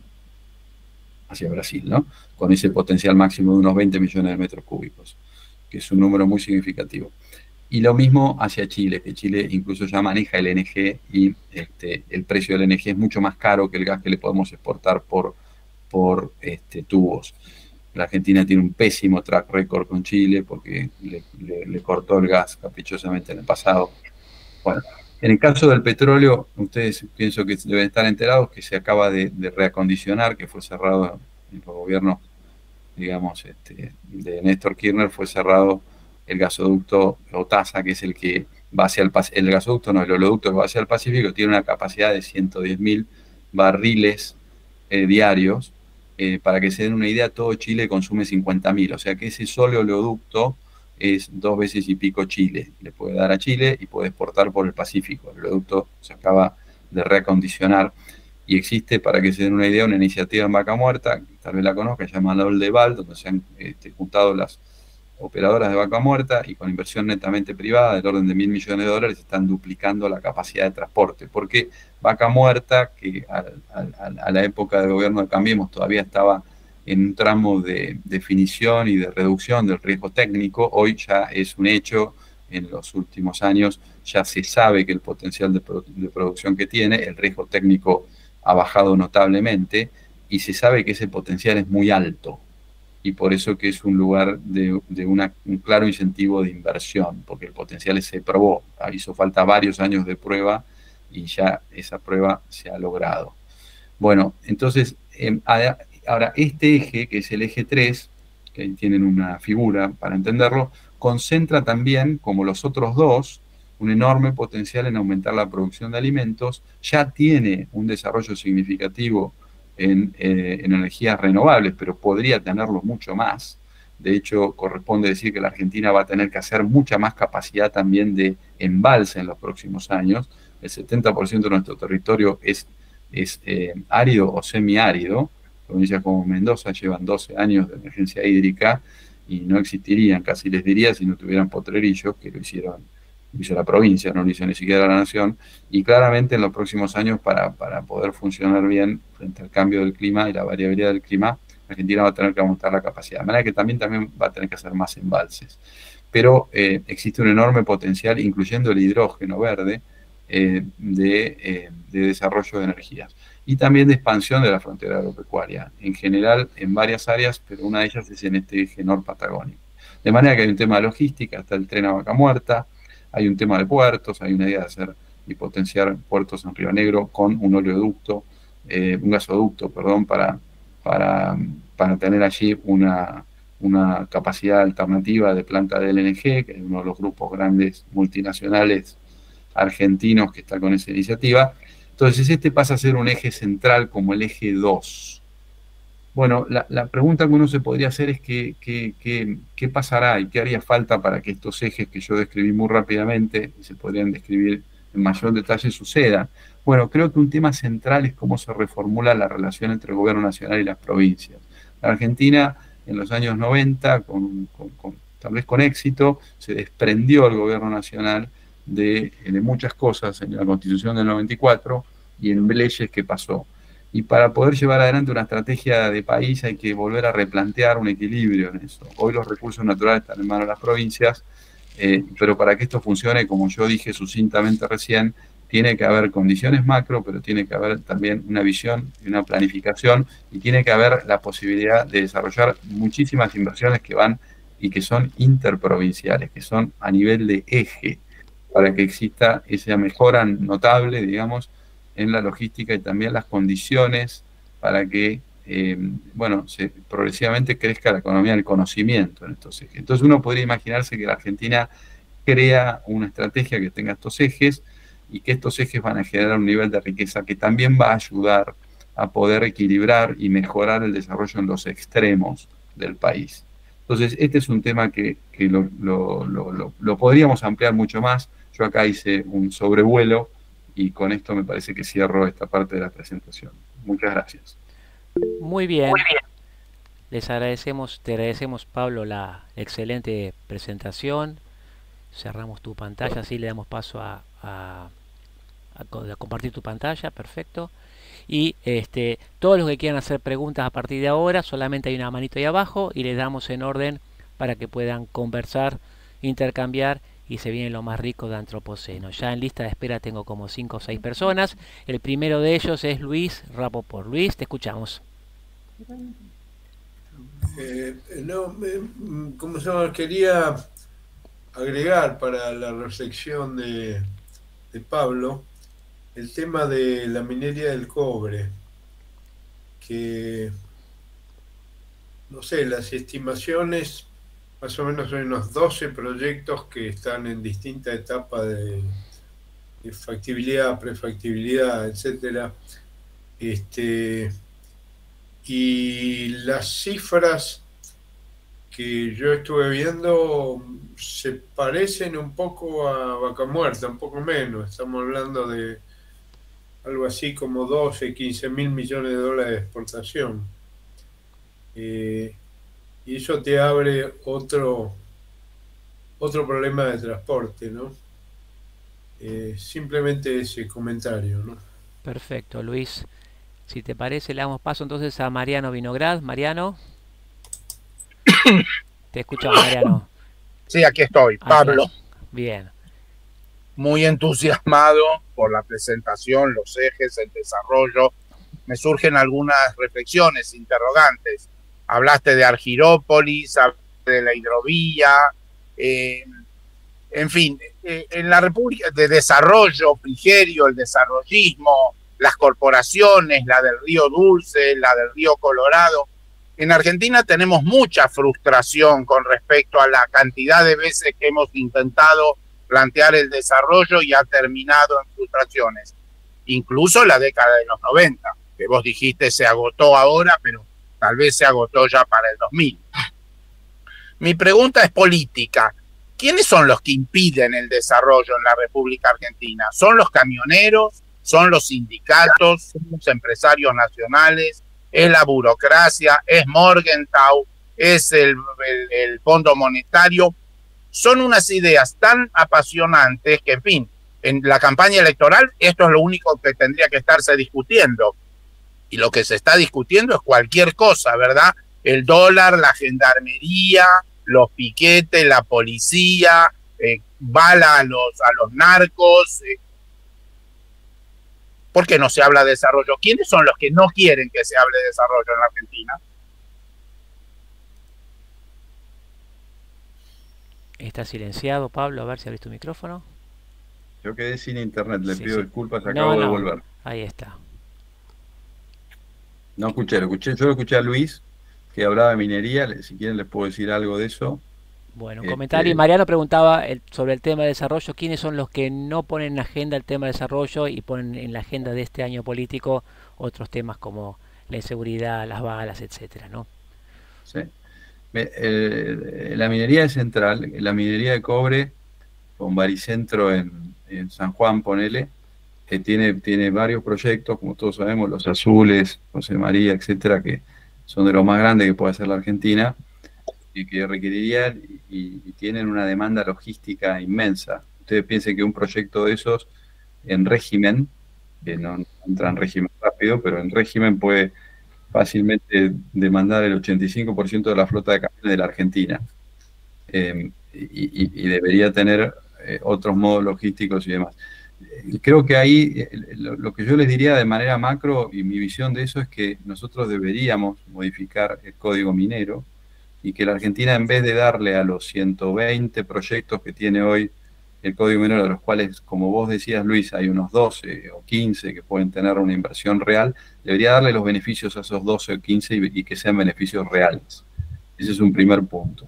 hacia Brasil, ¿no? Con ese potencial máximo de unos veinte millones de metros cúbicos, que es un número muy significativo. Y lo mismo hacia Chile, que Chile incluso ya maneja el N G y este, el precio del N G es mucho más caro que el gas que le podemos exportar por, por este, tubos. La Argentina tiene un pésimo track record con Chile porque le, le, le cortó el gas caprichosamente en el pasado. Bueno, en el caso del petróleo, ustedes pienso que deben estar enterados que se acaba de, de reacondicionar, que fue cerrado en los gobiernos, digamos, este, de Néstor Kirchner, fue cerrado el gasoducto Otasa, que es el que va hacia el Pacífico, el gasoducto no, el oleoducto que va hacia el Pacífico, tiene una capacidad de ciento diez mil barriles eh, diarios. Eh, para que se den una idea, todo Chile consume cincuenta mil, o sea que ese solo oleoducto es dos veces y pico Chile. Le puede dar a Chile y puede exportar por el Pacífico. El oleoducto se acaba de reacondicionar y existe, para que se den una idea, una iniciativa en Vaca Muerta, tal vez la conozcan, se llama Oldeval, donde se han este, juntado las operadoras de Vaca Muerta y con inversión netamente privada del orden de mil millones de dólares están duplicando la capacidad de transporte, porque Vaca Muerta, que a, a, a la época del gobierno de Cambiemos todavía estaba en un tramo de definición y de reducción del riesgo técnico, hoy ya es un hecho. En los últimos años ya se sabe que el potencial de, produ de producción que tiene, el riesgo técnico ha bajado notablemente y se sabe que ese potencial es muy alto. Y por eso que es un lugar de, de una, un claro incentivo de inversión, porque el potencial se probó. Hizo falta varios años de prueba y ya esa prueba se ha logrado. Bueno, entonces, eh, ahora este eje, que es el eje tres, que ahí tienen una figura para entenderlo, concentra también, como los otros dos, un enorme potencial en aumentar la producción de alimentos, ya tiene un desarrollo significativo En, eh, en energías renovables, pero podría tenerlo mucho más. De hecho, corresponde decir que la Argentina va a tener que hacer mucha más capacidad también de embalse en los próximos años. El setenta por ciento de nuestro territorio es, es eh, árido o semiárido. Provincias como Mendoza llevan doce años de emergencia hídrica y no existirían, casi les diría, si no tuvieran potrerillos, que lo hicieron lo hizo la provincia, no lo hizo ni siquiera la nación, y claramente en los próximos años para, para poder funcionar bien frente al cambio del clima y la variabilidad del clima, Argentina va a tener que aumentar la capacidad, de manera que también, también va a tener que hacer más embalses. Pero eh, existe un enorme potencial, incluyendo el hidrógeno verde, eh, de, eh, de desarrollo de energías. Y también de expansión de la frontera agropecuaria, en general en varias áreas, pero una de ellas es en este eje norpatagónico. De manera que hay un tema de logística, está el tren a Vaca Muerta, hay un tema de puertos, hay una idea de hacer y potenciar puertos en Río Negro con un oleoducto, eh, un gasoducto, perdón, para, para, para tener allí una, una capacidad alternativa de planta de L N G, que es uno de los grupos grandes multinacionales argentinos que está con esa iniciativa. Entonces este pasa a ser un eje central como el eje dos. Bueno, la, la pregunta que uno se podría hacer es qué, qué, qué, qué pasará y qué haría falta para que estos ejes que yo describí muy rápidamente, y se podrían describir en mayor detalle, sucedan. Bueno, creo que un tema central es cómo se reformula la relación entre el gobierno nacional y las provincias. La Argentina, en los años noventa, con, con, con, tal vez con éxito, se desprendió el gobierno nacional de, de muchas cosas en la Constitución del noventa y cuatro y en leyes que pasó. Y para poder llevar adelante una estrategia de país hay que volver a replantear un equilibrio en eso. Hoy los recursos naturales están en manos de las provincias, eh, pero para que esto funcione, como yo dije sucintamente recién, tiene que haber condiciones macro, pero tiene que haber también una visión y una planificación, y tiene que haber la posibilidad de desarrollar muchísimas inversiones que van y que son interprovinciales, que son a nivel de eje, para que exista esa mejora notable, digamos, en la logística y también las condiciones para que, eh, bueno, se, progresivamente crezca la economía del conocimiento en estos ejes. Entonces uno podría imaginarse que la Argentina crea una estrategia que tenga estos ejes y que estos ejes van a generar un nivel de riqueza que también va a ayudar a poder equilibrar y mejorar el desarrollo en los extremos del país. Entonces, este es un tema que, que lo, lo, lo, lo, lo podríamos ampliar mucho más. Yo acá hice un sobrevuelo y con esto me parece que cierro esta parte de la presentación. Muchas gracias. Muy bien. Muy bien. Les agradecemos, te agradecemos, Pablo, la excelente presentación. Cerramos tu pantalla, así le damos paso a, a, a, a compartir tu pantalla, perfecto. Y este, todos los que quieran hacer preguntas a partir de ahora, solamente hay una manito ahí abajo y les damos en orden para que puedan conversar, intercambiar y se viene lo más rico de Antropoceno. Ya en lista de espera tengo como cinco o seis personas. El primero de ellos es Luis Rapoport. Luis, te escuchamos. Eh, no, me, como se llama, quería agregar para la reflexión de, de Pablo el tema de la minería del cobre, que no sé, las estimaciones, más o menos hay unos doce proyectos que están en distinta etapa de, de factibilidad, prefactibilidad, etcétera. Este, y las cifras que yo estuve viendo se parecen un poco a Vaca Muerta, un poco menos. Estamos hablando de algo así como doce, quince mil millones de dólares de exportación. Eh, y eso te abre otro, otro problema de transporte, ¿no? Eh, simplemente ese comentario, ¿no? Perfecto, Luis. Si te parece, le damos paso entonces a Mariano Vinograd. Mariano. Te escuchamos, Mariano. Sí, aquí estoy, Pablo. Aquí. Bien. Muy entusiasmado por la presentación, los ejes, el desarrollo. Me surgen algunas reflexiones, interrogantes. Hablaste de Argirópolis, hablaste de la hidrovía, eh, en fin, eh, en la República de Desarrollo, Frigerio, el desarrollismo, las corporaciones, la del Río Dulce, la del Río Colorado. En Argentina tenemos mucha frustración con respecto a la cantidad de veces que hemos intentado plantear el desarrollo y ha terminado en frustraciones. Incluso la década de los noventa, que vos dijiste se agotó ahora, pero tal vez se agotó ya para el dos mil. Mi pregunta es política. ¿Quiénes son los que impiden el desarrollo en la República Argentina? ¿Son los camioneros? ¿Son los sindicatos? ¿Son los empresarios nacionales? ¿Es la burocracia? ¿Es Morgenthau? ¿Es el, el, el Fondo Monetario? Son unas ideas tan apasionantes que, en fin, en la campaña electoral esto es lo único que tendría que estarse discutiendo. Y lo que se está discutiendo es cualquier cosa, ¿verdad? El dólar, la gendarmería, los piquetes, la policía, eh, bala a los, a los narcos. Eh. ¿Por qué no se habla de desarrollo? ¿Quiénes son los que no quieren que se hable de desarrollo en la Argentina? Está silenciado, Pablo, a ver si abrís tu micrófono. Yo quedé sin internet, le sí, pido sí. disculpas, no, acabo no. de volver. Ahí está. No escuché, lo escuché, yo lo escuché a Luis, que hablaba de minería, si quieren les puedo decir algo de eso. Bueno, un este... comentario. Y Mariano preguntaba el, sobre el tema de desarrollo, ¿quiénes son los que no ponen en agenda el tema de desarrollo y ponen en la agenda de este año político otros temas como la inseguridad, las balas, etcétera, ¿no? Sí. Eh, la minería es central, la minería de cobre con baricentro en, en San Juan, ponele, que tiene, tiene varios proyectos, como todos sabemos, los Azules, José María, etcétera, que son de los más grandes que puede hacer la Argentina y que requerirían y, y tienen una demanda logística inmensa. Ustedes piensen que un proyecto de esos en régimen, que no entra en régimen rápido, pero en régimen puede fácilmente demandar el ochenta y cinco por ciento de la flota de camiones de la Argentina. Eh, y, y, y debería tener eh, otros modos logísticos y demás. Eh, creo que ahí eh, lo, lo que yo les diría de manera macro y mi visión de eso es que nosotros deberíamos modificar el código minero y que la Argentina, en vez de darle a los ciento veinte proyectos que tiene hoy el código minero, de los cuales, como vos decías, Luis, hay unos doce o quince que pueden tener una inversión real, debería darle los beneficios a esos doce o quince y, y que sean beneficios reales. Ese es un primer punto.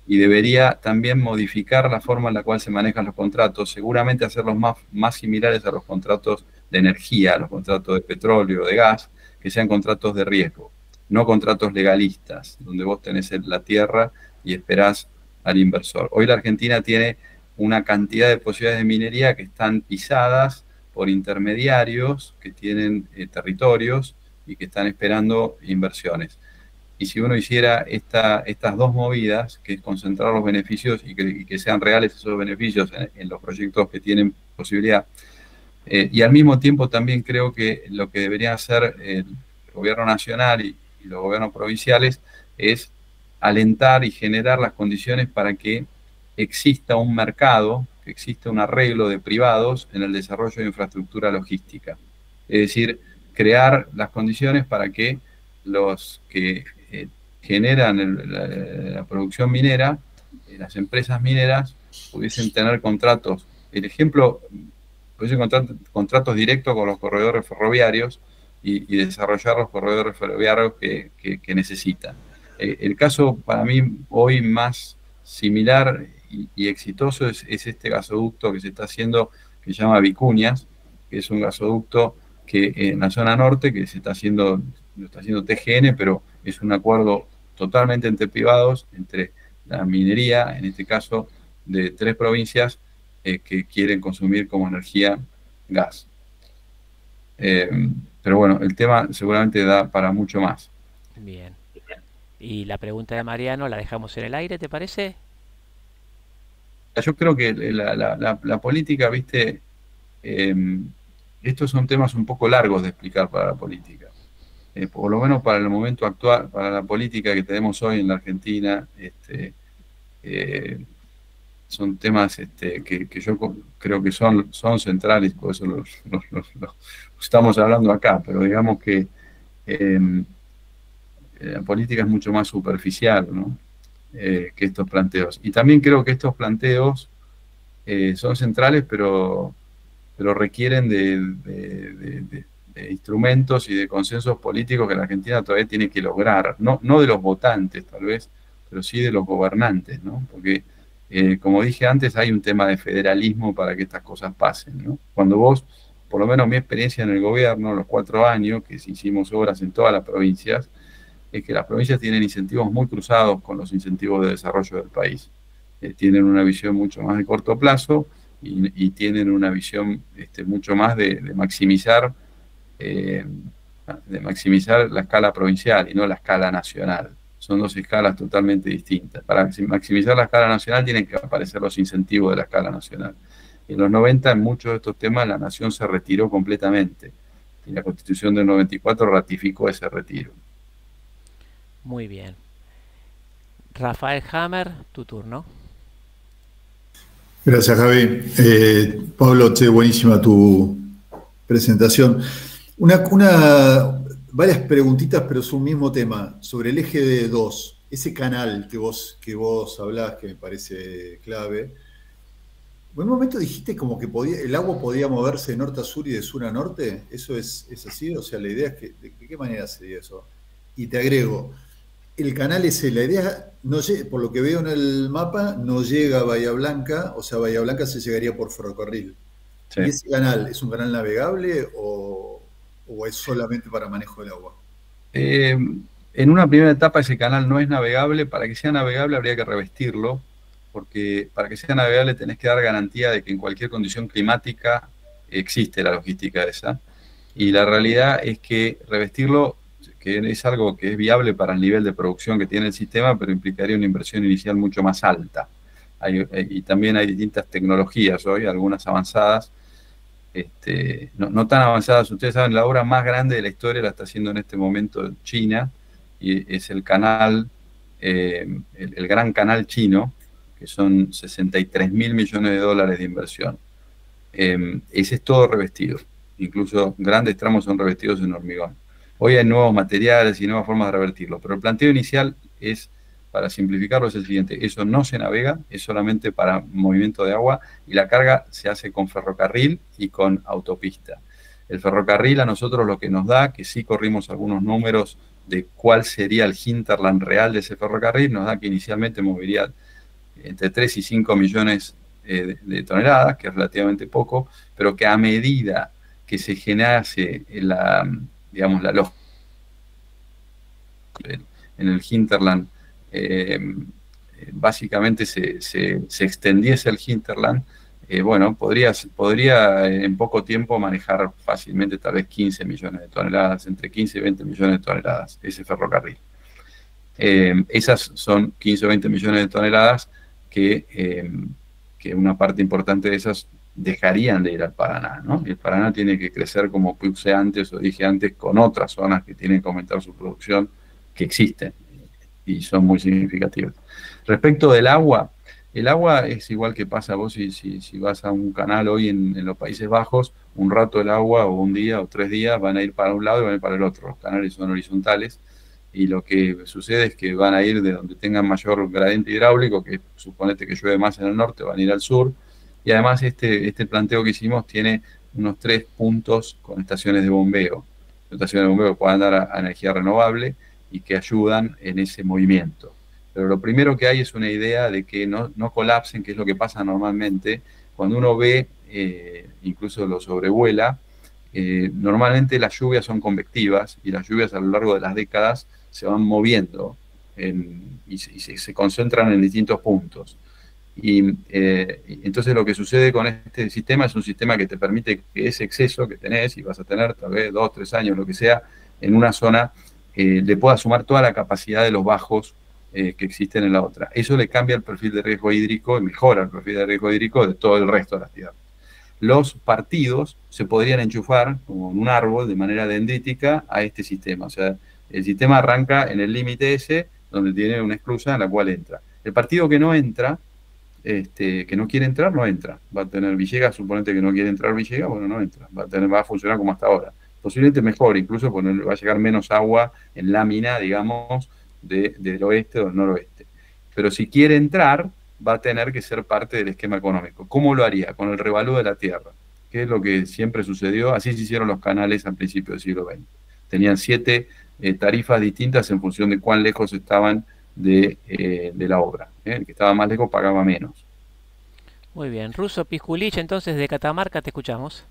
y debería también modificar la forma en la cual se manejan los contratos, seguramente hacerlos más, más similares a los contratos de energía, a los contratos de petróleo, de gas, que sean contratos de riesgo, no contratos legalistas, donde vos tenés la tierra y esperás al inversor. Hoy la Argentina tiene una cantidad de posibilidades de minería que están pisadas por intermediarios que tienen eh, territorios y que están esperando inversiones. Y si uno hiciera esta, estas dos movidas, que es concentrar los beneficios y que, y que sean reales esos beneficios en, en los proyectos que tienen posibilidad, eh, y al mismo tiempo también creo que lo que debería hacer el gobierno nacional y, y los gobiernos provinciales es alentar y generar las condiciones para que exista un mercado, que exista un arreglo de privados en el desarrollo de infraestructura logística. Es decir, crear las condiciones para que los que eh, generan el, la, la producción minera, eh, las empresas mineras, pudiesen tener contratos. El ejemplo, pudiesen contratos, contratos directos con los corredores ferroviarios y, y desarrollar los corredores ferroviarios que, que, que necesitan. Eh, el caso para mí hoy más similar y, y exitoso es, es este gasoducto que se está haciendo, que se llama Vicuñas, que es un gasoducto que en la zona norte, que se está haciendo, lo está haciendo T G N, pero es un acuerdo totalmente entre privados, entre la minería, en este caso, de tres provincias eh, que quieren consumir como energía gas. Eh, pero bueno, el tema seguramente da para mucho más. Bien. Y la pregunta de Mariano la dejamos en el aire, ¿te parece? Yo creo que la, la, la, la política, viste, eh, estos son temas un poco largos de explicar para la política. Eh, por lo menos para el momento actual, para la política que tenemos hoy en la Argentina, este, eh, son temas este, que, que yo creo que son, son centrales, por eso los, los, los, los estamos hablando acá, pero digamos que eh, la política es mucho más superficial, ¿no? eh, que estos planteos. Y también creo que estos planteos eh, son centrales, pero, pero requieren de, de, de, de, de instrumentos y de consensos políticos que la Argentina todavía tiene que lograr, no, no de los votantes tal vez, pero sí de los gobernantes, ¿no? Porque, eh, como dije antes, hay un tema de federalismo para que estas cosas pasen, ¿no? Cuando vos, por lo menos mi experiencia en el gobierno, los cuatro años que hicimos obras en todas las provincias, es que las provincias tienen incentivos muy cruzados con los incentivos de desarrollo del país. Eh, tienen una visión mucho más de corto plazo y, y tienen una visión este, mucho más de, de maximizar eh, de maximizar la escala provincial y no la escala nacional. Son dos escalas totalmente distintas. Para maximizar la escala nacional tienen que aparecer los incentivos de la escala nacional. En los noventa, en muchos de estos temas, la nación se retiró completamente. Y la Constitución del noventa y cuatro ratificó ese retiro. Muy bien. Rafael Hammer, tu turno. Gracias, Javi. Eh, Pablo, che, buenísima tu presentación. Una, una, varias preguntitas, pero es un mismo tema. Sobre el eje de dos, ese canal que vos, que vos hablás, que me parece clave. En un momento dijiste como que podía, el agua podía moverse de norte a sur y de sur a norte. ¿Eso es, es así? O sea, la idea es que, ¿de, de qué manera sería eso? Y te agrego, el canal ese, la idea, no, por lo que veo en el mapa, no llega a Bahía Blanca, o sea, Bahía Blanca se llegaría por ferrocarril. Sí. ¿Y ese canal es un canal navegable o, o es solamente para manejo del agua? Eh, en una primera etapa ese canal no es navegable. Para que sea navegable habría que revestirlo, porque para que sea navegable tenés que dar garantía de que en cualquier condición climática existe la logística esa. Y la realidad es que revestirlo, que es algo que es viable para el nivel de producción que tiene el sistema, pero implicaría una inversión inicial mucho más alta. Hay, y también hay distintas tecnologías hoy, algunas avanzadas, este, no, no tan avanzadas. Ustedes saben, la obra más grande de la historia la está haciendo en este momento China, y es el canal, eh, el, el gran canal chino, que son sesenta y tres mil millones de dólares de inversión. Eh, ese es todo revestido, incluso grandes tramos son revestidos en hormigón. Hoy hay nuevos materiales y nuevas formas de revertirlo, pero el planteo inicial es, para simplificarlo, es el siguiente: eso no se navega, es solamente para movimiento de agua, y la carga se hace con ferrocarril y con autopista. El ferrocarril a nosotros lo que nos da, que sí corrimos algunos números de cuál sería el hinterland real de ese ferrocarril, nos da que inicialmente movería entre tres y cinco millones eh, de, de toneladas, que es relativamente poco, pero que a medida que se generase la, digamos, la lógica en el hinterland, eh, básicamente se, se, se extendiese el hinterland, eh, bueno, podría, podría en poco tiempo manejar fácilmente tal vez quince millones de toneladas, entre quince y veinte millones de toneladas, ese ferrocarril. Eh, esas son quince o veinte millones de toneladas que, eh, que una parte importante de esas dejarían de ir al Paraná, ¿no? El Paraná tiene que crecer, como puse antes o dije antes, con otras zonas que tienen que aumentar su producción, que existen y son muy significativas. Respecto del agua, el agua es igual que pasa vos si, si, si vas a un canal hoy en, en los Países Bajos, un rato el agua o un día o tres días van a ir para un lado y van a ir para el otro. Los canales son horizontales y lo que sucede es que van a ir de donde tengan mayor gradiente hidráulico, que suponete que llueve más en el norte, van a ir al sur. Y además este, este planteo que hicimos tiene unos tres puntos con estaciones de bombeo. Estaciones de bombeo que puedan dar a, a energía renovable y que ayudan en ese movimiento. Pero lo primero que hay es una idea de que no, no colapsen, que es lo que pasa normalmente. Cuando uno ve, eh, incluso lo sobrevuela, eh, normalmente las lluvias son convectivas y las lluvias a lo largo de las décadas se van moviendo en, y, se, y se, se concentran en distintos puntos. Y eh, entonces lo que sucede con este sistema es un sistema que te permite que ese exceso que tenés, y vas a tener tal vez dos, tres años, lo que sea, en una zona, eh, le pueda sumar toda la capacidad de los bajos eh, que existen en la otra. Eso le cambia el perfil de riesgo hídrico y mejora el perfil de riesgo hídrico de todo el resto de las tierras. Los partidos se podrían enchufar como en un árbol de manera dendrítica a este sistema. O sea, el sistema arranca en el límite ese, donde tiene una esclusa en la cual entra. El partido que no entra, Este, que no quiere entrar, no entra. Va a tener Villegas, suponete que no quiere entrar Villegas, bueno, no entra. Va a, tener, va a funcionar como hasta ahora. Posiblemente mejor, incluso porque va a llegar menos agua en lámina, digamos, de, del oeste o del noroeste. Pero si quiere entrar, va a tener que ser parte del esquema económico. ¿Cómo lo haría? Con el revalúo de la tierra, que es lo que siempre sucedió. Así se hicieron los canales al principio del siglo veinte. Tenían siete eh, tarifas distintas en función de cuán lejos estaban de, eh, de la obra. ¿eh? El que estaba más lejos pagaba menos. Muy bien. Russo Pisculich, entonces de Catamarca te escuchamos.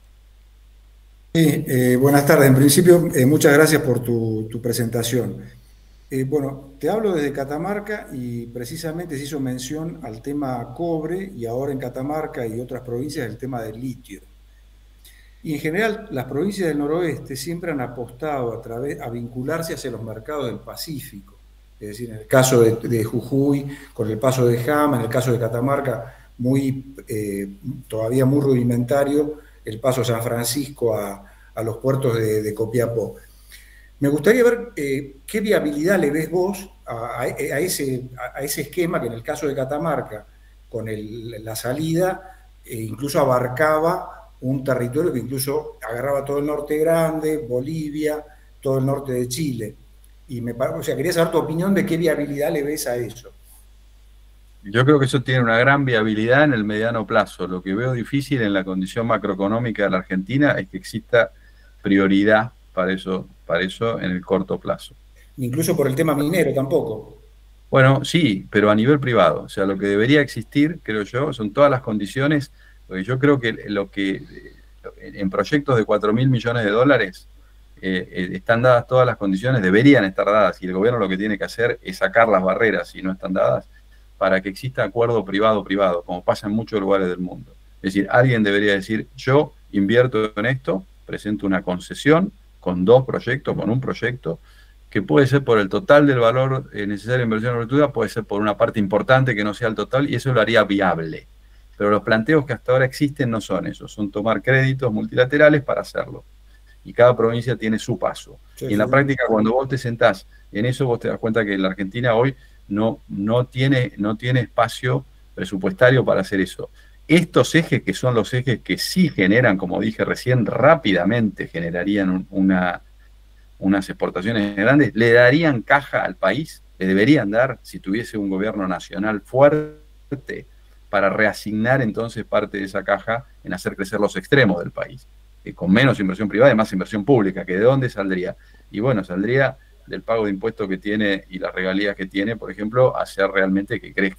Sí, eh, buenas tardes. En principio, eh, muchas gracias por tu, tu presentación. Eh, bueno, te hablo desde Catamarca y precisamente se hizo mención al tema cobre y ahora en Catamarca y otras provincias el tema del litio. Y en general las provincias del noroeste siempre han apostado a, través, a vincularse hacia los mercados del Pacífico. Es decir, en el caso de, de Jujuy, con el paso de Jama, en el caso de Catamarca, muy, eh, todavía muy rudimentario, el paso a San Francisco a, a los puertos de, de Copiapó. Me gustaría ver eh, qué viabilidad le ves vos a, a, a, ese, a ese esquema que en el caso de Catamarca, con el, la salida, eh, incluso abarcaba un territorio que incluso agarraba todo el norte grande, Bolivia, todo el norte de Chile. Y me, o sea, quería saber tu opinión de qué viabilidad le ves a eso. Yo creo que eso tiene una gran viabilidad en el mediano plazo. Lo que veo difícil en la condición macroeconómica de la Argentina es que exista prioridad para eso, para eso en el corto plazo. Incluso por el tema minero tampoco. Bueno, sí, pero a nivel privado. O sea, lo que debería existir, creo yo, son todas las condiciones, porque yo creo que lo que en proyectos de cuatro mil millones de dólares eh, están dadas todas las condiciones, deberían estar dadas, y el gobierno lo que tiene que hacer es sacar las barreras si no están dadas, para que exista acuerdo privado-privado, como pasa en muchos lugares del mundo. Es decir, alguien debería decir, yo invierto en esto, presento una concesión con dos proyectos, con un proyecto, que puede ser por el total del valor necesario de inversión en infraestructura, puede ser por una parte importante que no sea el total, y eso lo haría viable. Pero los planteos que hasta ahora existen no son esos, son tomar créditos multilaterales para hacerlo. Y cada provincia tiene su paso. Sí, y en la sí. práctica, cuando vos te sentás en eso, vos te das cuenta que la Argentina hoy no, no, tiene, no tiene espacio presupuestario para hacer eso. Estos ejes, que son los ejes que sí generan, como dije recién, rápidamente generarían un, una, unas exportaciones grandes, le darían caja al país, le deberían dar, si tuviese un gobierno nacional fuerte, para reasignar entonces parte de esa caja en hacer crecer los extremos del país, eh, con menos inversión privada y más inversión pública, que ¿de dónde saldría? Y bueno, saldría del pago de impuestos que tiene y las regalías que tiene, por ejemplo, hacer realmente que crezca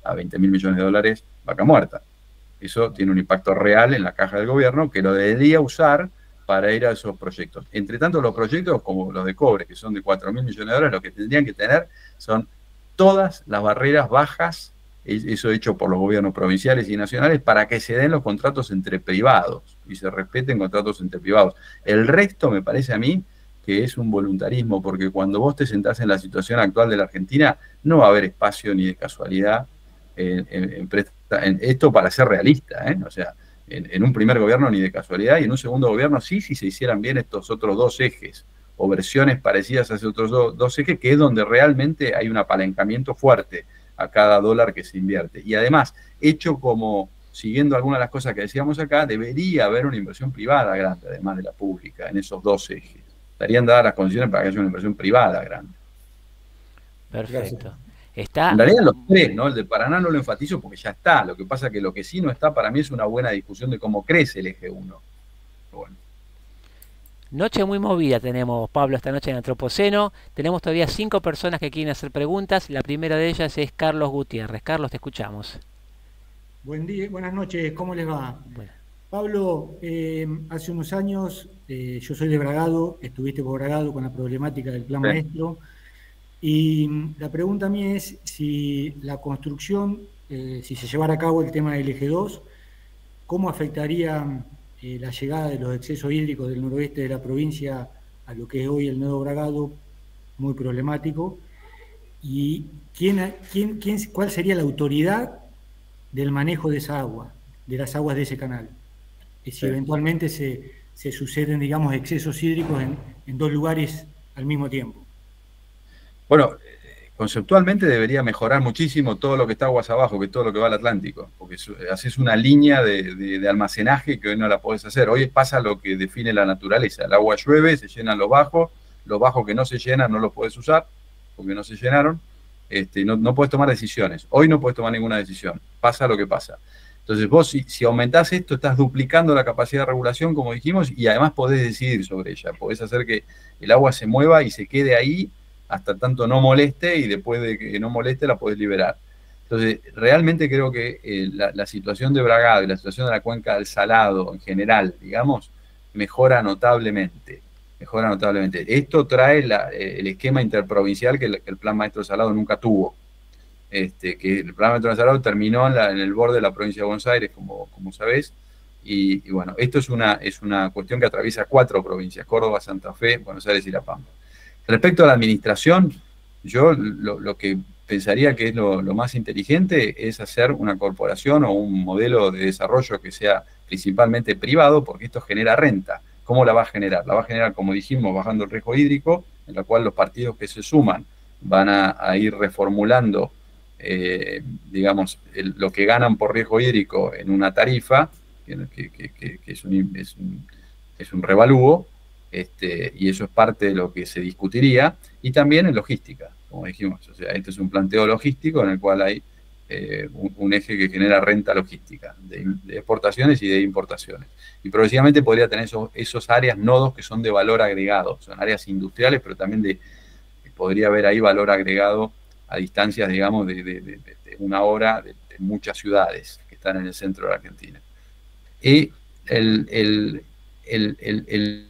a veinte mil millones de dólares vaca muerta. Eso tiene un impacto real en la caja del gobierno que lo debería usar para ir a esos proyectos. Entre tanto, los proyectos como los de cobre, que son de cuatro mil millones de dólares, lo que tendrían que tener son todas las barreras bajas, eso hecho por los gobiernos provinciales y nacionales, para que se den los contratos entre privados y se respeten contratos entre privados. El resto me parece a mí que es un voluntarismo, porque cuando vos te sentás en la situación actual de la Argentina, no va a haber espacio ni de casualidad en, en, en, presta, en esto para ser realista, ¿eh? O sea, en, en un primer gobierno ni de casualidad, y en un segundo gobierno sí, si se hicieran bien estos otros dos ejes, o versiones parecidas a esos otros do, dos ejes, que es donde realmente hay un apalancamiento fuerte a cada dólar que se invierte. Y además, hecho como, siguiendo algunas de las cosas que decíamos acá, debería haber una inversión privada grande, además de la pública, en esos dos ejes. Estarían dadas las condiciones para que haya una inversión privada grande. Perfecto. Está... En realidad los tres, ¿no? El de Paraná no lo enfatizo porque ya está. Lo que pasa es que lo que sí no está para mí es una buena discusión de cómo crece el eje uno. Bueno. Noche muy movida tenemos, Pablo, esta noche en Antropoceno. Tenemos todavía cinco personas que quieren hacer preguntas. La primera de ellas es Carlos Gutiérrez. Carlos, te escuchamos. Buen día, buenas noches, ¿cómo les va? Bueno. Pablo, eh, hace unos años, eh, yo soy de Bragado, estuviste por Bragado con la problemática del Plan Sí. Maestro, y la pregunta mía es si la construcción, eh, si se llevara a cabo el tema del eje dos, ¿cómo afectaría eh, la llegada de los excesos hídricos del noroeste de la provincia a lo que es hoy el Nuevo Bragado, muy problemático? ¿Y quién, quién, quién, cuál sería la autoridad del manejo de esa agua, de las aguas de ese canal? Y si Sí. eventualmente se, se suceden, digamos, excesos hídricos en, en dos lugares al mismo tiempo. Bueno, conceptualmente debería mejorar muchísimo todo lo que está aguas abajo, que todo lo que va al Atlántico, porque haces una línea de, de, de almacenaje que hoy no la podés hacer. Hoy pasa lo que define la naturaleza. El agua llueve, se llenan los bajos, los bajos que no se llenan no los podés usar, porque no se llenaron, este, no, no podés tomar decisiones. Hoy no podés tomar ninguna decisión, pasa lo que pasa. Entonces vos, si, si aumentás esto, estás duplicando la capacidad de regulación, como dijimos, y además podés decidir sobre ella. Podés hacer que el agua se mueva y se quede ahí hasta tanto no moleste, y después de que no moleste la podés liberar. Entonces, realmente creo que eh, la, la situación de Bragado y la situación de la cuenca del Salado en general, digamos, mejora notablemente. Mejora notablemente. Esto trae la, eh, el esquema interprovincial que el, que el Plan Maestro Salado nunca tuvo. Este, que el Plan Maestro Salado terminó en, la, en el borde de la provincia de Buenos Aires, como, como sabés, y, y bueno, esto es una, es una cuestión que atraviesa cuatro provincias: Córdoba, Santa Fe, Buenos Aires y La Pampa. Respecto a la administración, yo lo, lo que pensaría que es lo, lo más inteligente es hacer una corporación o un modelo de desarrollo que sea principalmente privado, porque esto genera renta. ¿Cómo la va a generar? La va a generar, como dijimos, bajando el riesgo hídrico, en la cual los partidos que se suman van a, a ir reformulando, eh, digamos, el, lo que ganan por riesgo hídrico en una tarifa, que, que, que, que es, un, es, un, es un revalúo. Este, y eso es parte de lo que se discutiría, y también en logística, como dijimos. O sea, este es un planteo logístico en el cual hay eh, un, un eje que genera renta logística, de, de exportaciones y de importaciones. Y progresivamente podría tener esos, esos áreas, nodos que son de valor agregado, son áreas industriales, pero también de, podría haber ahí valor agregado a distancias, digamos, de, de, de, de una hora, de, de muchas ciudades que están en el centro de la Argentina. Y el... el, el, el, el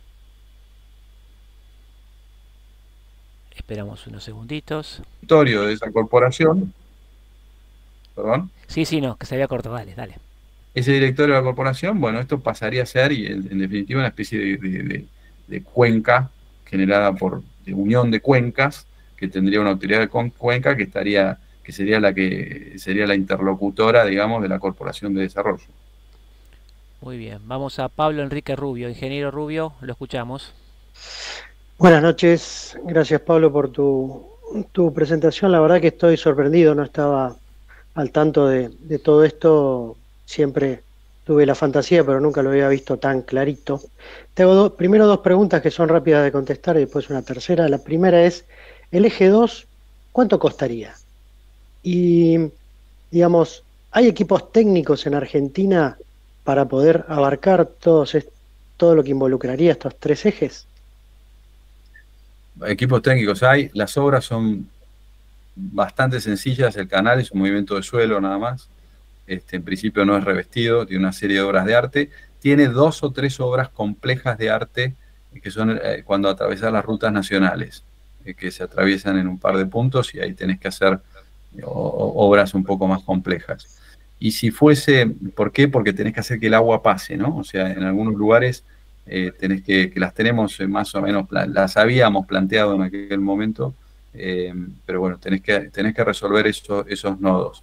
Esperamos unos segunditos. de esa corporación, perdón. Sí, sí, no, que se había cortado. Dale, dale. Ese directorio de la corporación, bueno, esto pasaría a ser, y en, en definitiva, una especie de, de, de, de cuenca generada por, de unión de cuencas, que tendría una autoridad de cuenca que estaría, que sería la que sería la interlocutora, digamos, de la Corporación de Desarrollo. Muy bien, vamos a Pablo Enrique Rubio. Ingeniero Rubio, lo escuchamos. Buenas noches, gracias Pablo por tu, tu presentación. La verdad que estoy sorprendido, no estaba al tanto de, de todo esto. Siempre tuve la fantasía, pero nunca lo había visto tan clarito. Tengo do, primero dos preguntas que son rápidas de contestar y después una tercera. La primera es, el eje dos, ¿cuánto costaría? Y, digamos, ¿hay equipos técnicos en Argentina para poder abarcar todos, todo lo que involucraría estos tres ejes? Equipos técnicos hay, las obras son bastante sencillas. El canal es un movimiento de suelo nada más. Este, en principio no es revestido, tiene una serie de obras de arte. Tiene dos o tres obras complejas de arte que son eh, cuando atravesas las rutas nacionales, eh, que se atraviesan en un par de puntos y ahí tenés que hacer eh, obras un poco más complejas. Y si fuese, ¿por qué? Porque tenés que hacer que el agua pase, ¿no? O sea, en algunos lugares eh, tenés que, que las tenemos eh, más o menos, las habíamos planteado en aquel momento, eh, pero bueno, tenés que, tenés que resolver eso, esos nodos.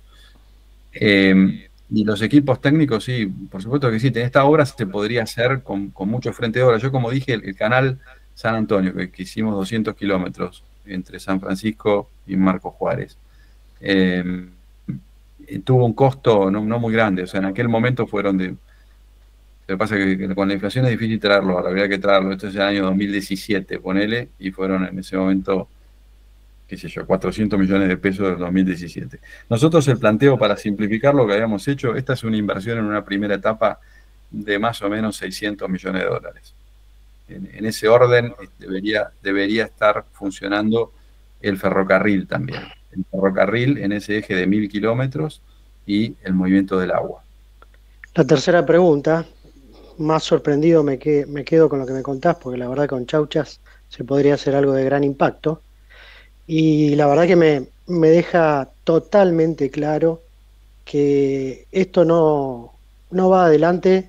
Eh, y los equipos técnicos, sí, por supuesto que sí. En esta obra se podría hacer con, con mucho frente de obra. Yo, como dije, el, el canal San Antonio, que, que hicimos doscientos kilómetros entre San Francisco y Marco Juárez, eh, tuvo un costo no, no muy grande. O sea, en aquel momento fueron de... Lo que pasa es que, que con la inflación es difícil traerlo, ahora habría que traerlo. Esto es el año dos mil diecisiete, ponele, y fueron en ese momento, qué sé yo, cuatrocientos millones de pesos del dos mil diecisiete. Nosotros el planteo, para simplificar lo que habíamos hecho, esta es una inversión en una primera etapa de más o menos seiscientos millones de dólares. En, en ese orden debería, debería estar funcionando el ferrocarril también. El ferrocarril en ese eje de mil kilómetros y el movimiento del agua. La tercera pregunta, más sorprendido me, que, me quedo con lo que me contás, porque la verdad con Chauchas se podría hacer algo de gran impacto. Y la verdad que me, me deja totalmente claro que esto no, no va adelante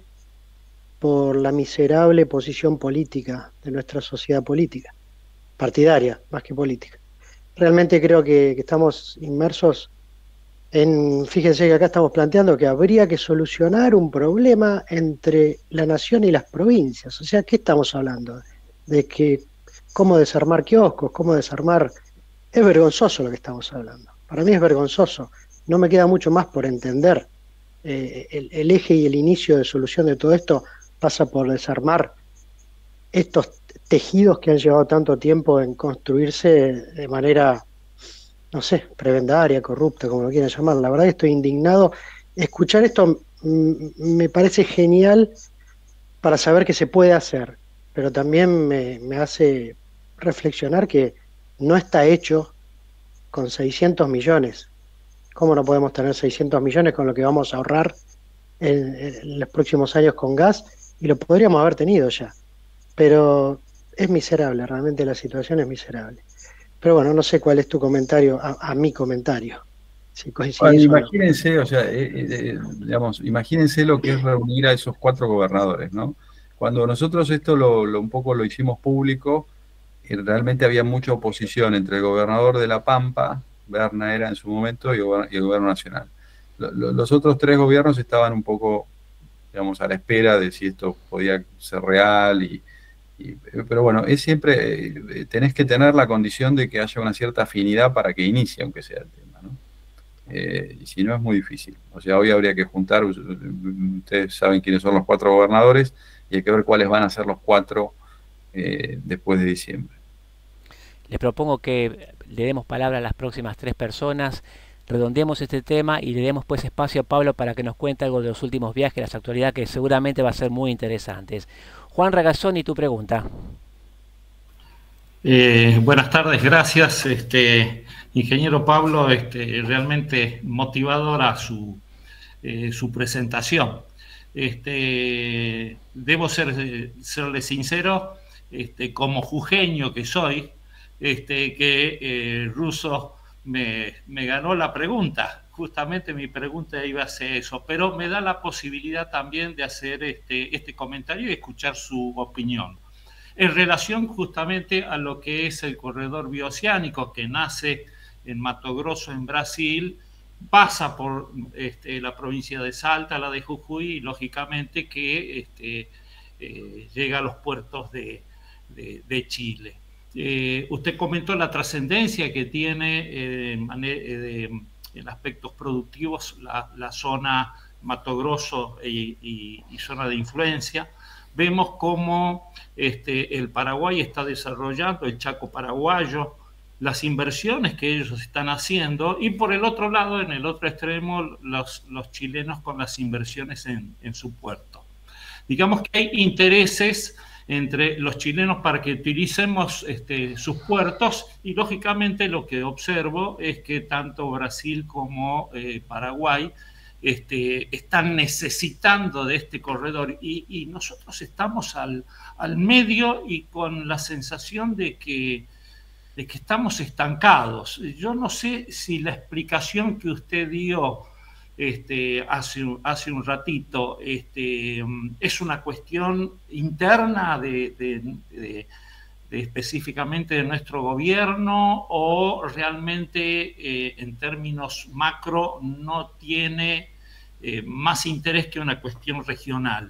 por la miserable posición política de nuestra sociedad política, partidaria más que política. Realmente creo que, que estamos inmersos en, fíjense que acá estamos planteando que habría que solucionar un problema entre la nación y las provincias. O sea, ¿qué estamos hablando? De que cómo desarmar kioscos, cómo desarmar... Es vergonzoso lo que estamos hablando. Para mí es vergonzoso. No me queda mucho más por entender. Eh, el, el eje y el inicio de solución de todo esto pasa por desarmar estos tejidos que han llevado tanto tiempo en construirse de manera, no sé, prebendaria, corrupta, como lo quieran llamar. La verdad que estoy indignado. Escuchar esto me parece genial para saber que se puede hacer, pero también me, me hace reflexionar que no está hecho con seiscientos millones. ¿Cómo no podemos tener seiscientos millones con lo que vamos a ahorrar en, en los próximos años con gas? Y lo podríamos haber tenido ya. Pero es miserable, realmente la situación es miserable. Pero bueno, no sé cuál es tu comentario a, a mi comentario. Si bueno, imagínense, o sea, eh, eh, digamos, imagínense lo que es reunir a esos cuatro gobernadores, ¿no? Cuando nosotros esto lo, lo un poco lo hicimos público, realmente había mucha oposición entre el gobernador de La Pampa, Berna era en su momento, y el gobierno nacional. Los otros tres gobiernos estaban un poco, digamos, a la espera de si esto podía ser real, y, y, pero bueno, es siempre, eh, tenés que tener la condición de que haya una cierta afinidad para que inicie, aunque sea el tema, ¿no? Eh, y si no, es muy difícil. O sea, hoy habría que juntar, ustedes saben quiénes son los cuatro gobernadores, y hay que ver cuáles van a ser los cuatro Eh, después de diciembre. Les propongo que le demos palabra a las próximas tres personas, redondeemos este tema y le demos pues espacio a Pablo para que nos cuente algo de los últimos viajes, las actualidades, que seguramente va a ser muy interesantes. Juan Ragazzoni, tu pregunta. Eh, buenas tardes, gracias, este, ingeniero Pablo, este, realmente motivadora su, eh, su presentación. Este, debo ser, serle sincero, Este, como jujeño que soy, este, que eh, Russo me, me ganó la pregunta. Justamente mi pregunta iba a ser eso, pero me da la posibilidad también de hacer este, este comentario y escuchar su opinión. En relación justamente a lo que es el corredor bioceánico que nace en Mato Grosso, en Brasil, pasa por este, la provincia de Salta, la de Jujuy, y lógicamente que este, eh, llega a los puertos de De, de Chile. Eh, usted comentó la trascendencia que tiene eh, eh, en aspectos productivos la, la zona Mato Grosso y, y, y zona de influencia. Vemos cómo este, el Paraguay está desarrollando, el Chaco paraguayo, las inversiones que ellos están haciendo, y por el otro lado, en el otro extremo, los, los chilenos con las inversiones en, en su puerto. Digamos que hay intereses entre los chilenos para que utilicemos este, sus puertos, y lógicamente lo que observo es que tanto Brasil como eh, Paraguay este, están necesitando de este corredor, y, y nosotros estamos al, al medio y con la sensación de que, de que estamos estancados. Yo no sé si la explicación que usted dio Este, hace, hace un ratito, este, es una cuestión interna de, de, de, de específicamente de nuestro gobierno, o realmente eh, en términos macro no tiene eh, más interés que una cuestión regional.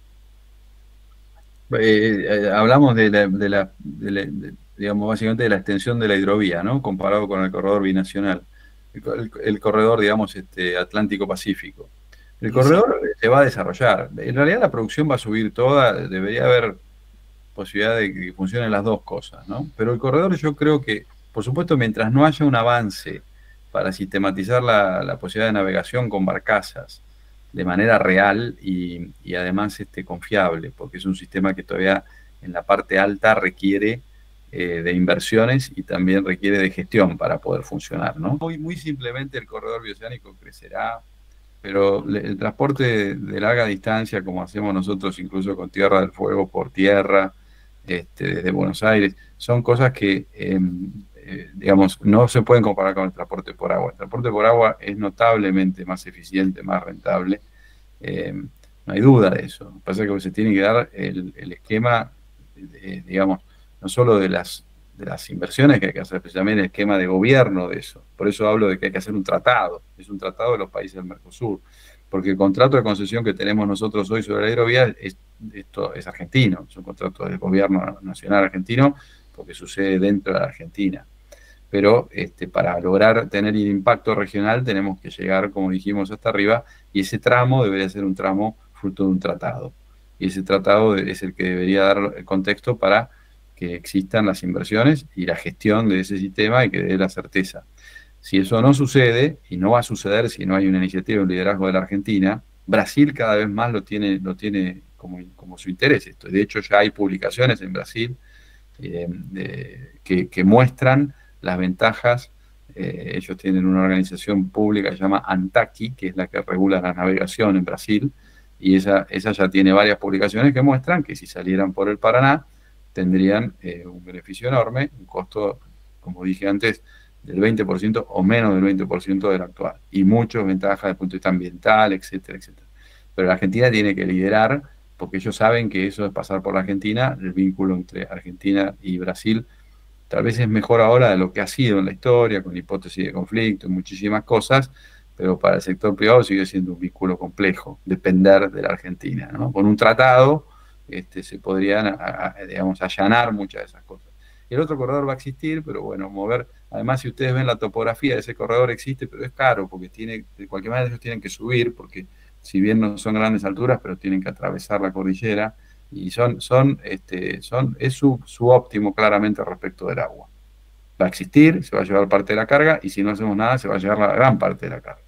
Eh, eh, hablamos de la, de la, de la de, digamos, básicamente de la extensión de la hidrovía, ¿no? Comparado con el corredor binacional. El, el corredor, digamos, este, Atlántico-Pacífico. El corredor se va a desarrollar. En realidad la producción va a subir toda, debería haber posibilidad de que funcionen las dos cosas, ¿no? Pero el corredor, yo creo que, por supuesto, mientras no haya un avance para sistematizar la, la posibilidad de navegación con barcazas de manera real y, y además este, confiable, porque es un sistema que todavía en la parte alta requiere de inversiones y también requiere de gestión para poder funcionar, ¿no? Muy, muy simplemente el corredor bioceánico crecerá, pero el transporte de, de larga distancia, como hacemos nosotros incluso con Tierra del Fuego por tierra, este, desde Buenos Aires, son cosas que, eh, eh, digamos, no se pueden comparar con el transporte por agua. El transporte por agua es notablemente más eficiente, más rentable, eh, no hay duda de eso. Lo que pasa es que se tiene que dar el, el esquema, de, digamos, no solo de las, de las inversiones que hay que hacer, pero también el esquema de gobierno de eso. Por eso hablo de que hay que hacer un tratado, es un tratado de los países del Mercosur, porque el contrato de concesión que tenemos nosotros hoy sobre la hidrovía es, esto es argentino, es un contrato del gobierno nacional argentino, porque sucede dentro de la Argentina. Pero este, para lograr tener el impacto regional tenemos que llegar, como dijimos, hasta arriba, y ese tramo debería ser un tramo fruto de un tratado. Y ese tratado es el que debería dar el contexto para que existan las inversiones y la gestión de ese sistema y que dé la certeza. Si eso no sucede, y no va a suceder si no hay una iniciativa de liderazgo de la Argentina, Brasil cada vez más lo tiene, lo tiene como, como su interés esto. De hecho, ya hay publicaciones en Brasil eh, de, que, que muestran las ventajas. Eh, ellos tienen una organización pública que se llama ANTACI, que es la que regula la navegación en Brasil, y esa, esa ya tiene varias publicaciones que muestran que si salieran por el Paraná, tendrían eh, un beneficio enorme, un costo, como dije antes, del veinte por ciento o menos del veinte por ciento del actual, y muchas ventajas desde el punto de vista ambiental, etcétera, etcétera. Pero la Argentina tiene que liderar, porque ellos saben que eso es pasar por la Argentina, el vínculo entre Argentina y Brasil tal vez es mejor ahora de lo que ha sido en la historia, con hipótesis de conflicto y muchísimas cosas, pero para el sector privado sigue siendo un vínculo complejo, depender de la Argentina, ¿no? Con un tratado Este, se podrían, a, a, digamos, allanar muchas de esas cosas. Y el otro corredor va a existir, pero bueno, mover, además si ustedes ven la topografía de ese corredor existe, pero es caro, porque tiene, de cualquier manera ellos tienen que subir, porque si bien no son grandes alturas, pero tienen que atravesar la cordillera, y son, son, este, son, es su, su óptimo claramente respecto del agua. Va a existir, se va a llevar parte de la carga, y si no hacemos nada, se va a llevar la gran parte de la carga.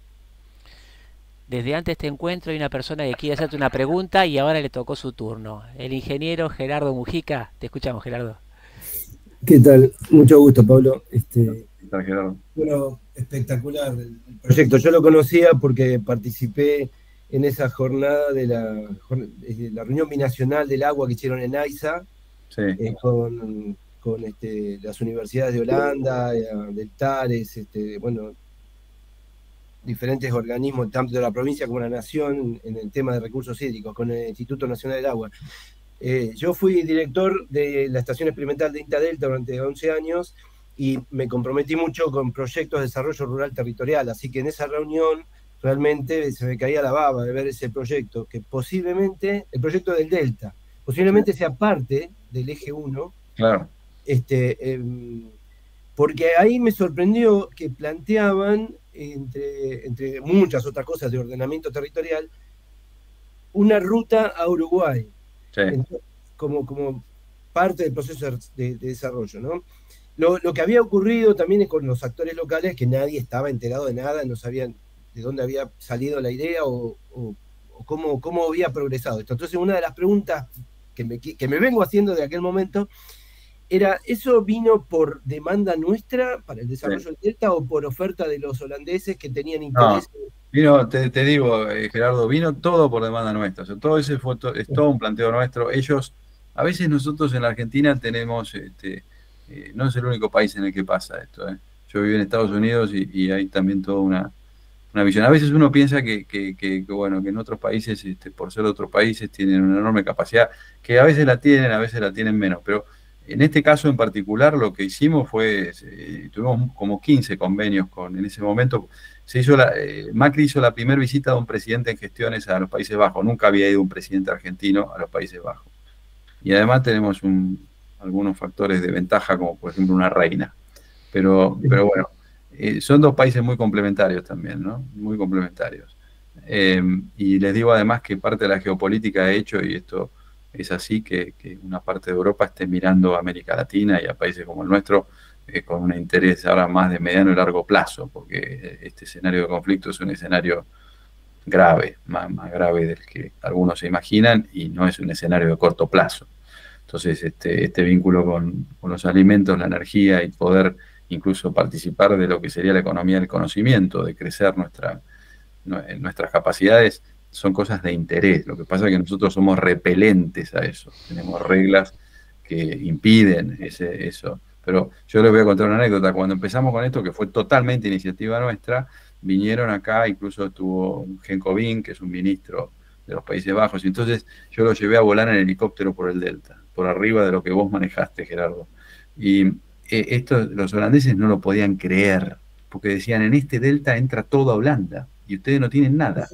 Desde antes de este encuentro hay una persona que quiere hacerte una pregunta y ahora le tocó su turno. El ingeniero Gerardo Mujica. Te escuchamos, Gerardo. ¿Qué tal? Mucho gusto, Pablo. Este, ¿Qué tal, Gerardo? Bueno, espectacular el, el proyecto. Yo lo conocía porque participé en esa jornada de la, de la reunión binacional del agua que hicieron en AISA, sí. eh, con, con este, las universidades de Holanda, del TARES, este, bueno, diferentes organismos, tanto de la provincia como de la nación, en el tema de recursos hídricos, con el Instituto Nacional del Agua. Eh, yo fui director de la estación experimental de INTA Delta durante once años y me comprometí mucho con proyectos de desarrollo rural territorial, así que en esa reunión realmente se me caía la baba de ver ese proyecto, que posiblemente, el proyecto del Delta, posiblemente sea parte del eje uno, claro. este, eh, porque ahí me sorprendió que planteaban, entre, entre muchas otras cosas de ordenamiento territorial, una ruta a Uruguay, sí. Entonces, como, como parte del proceso de, de desarrollo, ¿no? Lo, lo que había ocurrido también con los actores locales, que nadie estaba enterado de nada, no sabían de dónde había salido la idea o, o, o cómo, cómo había progresado esto. Entonces, una de las preguntas que me, que me vengo haciendo de aquel momento, era, ¿eso vino por demanda nuestra para el desarrollo sí. del Delta o por oferta de los holandeses que tenían interés? No, vino, te, te digo, eh, Gerardo, vino todo por demanda nuestra. O sea, todo ese fue to, es todo un planteo nuestro. Ellos, a veces nosotros en la Argentina tenemos, este, eh, no es el único país en el que pasa esto. Eh. Yo viví en Estados Unidos y, y hay también toda una, una visión. A veces uno piensa que, que, que, que bueno, que en otros países, este, por ser otros países, tienen una enorme capacidad, que a veces la tienen, a veces la tienen menos, pero en este caso en particular lo que hicimos fue, eh, tuvimos como quince convenios con, en ese momento, se hizo la, eh, Macri hizo la primera visita de un presidente en gestiones a los Países Bajos, nunca había ido un presidente argentino a los Países Bajos. Y además tenemos un, algunos factores de ventaja, como por ejemplo una reina. Pero, pero bueno, eh, son dos países muy complementarios también, ¿no? Muy complementarios. Eh, y les digo además que parte de la geopolítica ha hecho, y esto es así, que, que una parte de Europa esté mirando a América Latina y a países como el nuestro eh, con un interés ahora más de mediano y largo plazo, porque este escenario de conflicto es un escenario grave, más, más grave del que algunos se imaginan, y no es un escenario de corto plazo. Entonces, este, este vínculo con, con los alimentos, la energía y poder incluso participar de lo que sería la economía del conocimiento, de crecer nuestra, nuestras capacidades, son cosas de interés. Lo que pasa es que nosotros somos repelentes a eso. Tenemos reglas que impiden ese, eso. Pero yo les voy a contar una anécdota. Cuando empezamos con esto, que fue totalmente iniciativa nuestra, vinieron acá, incluso estuvo Genco-Bin, que es un ministro de los Países Bajos, y entonces yo lo llevé a volar en helicóptero por el Delta, por arriba de lo que vos manejaste, Gerardo. Y eh, esto, los holandeses no lo podían creer, porque decían, en este Delta entra toda Holanda, y ustedes no tienen nada.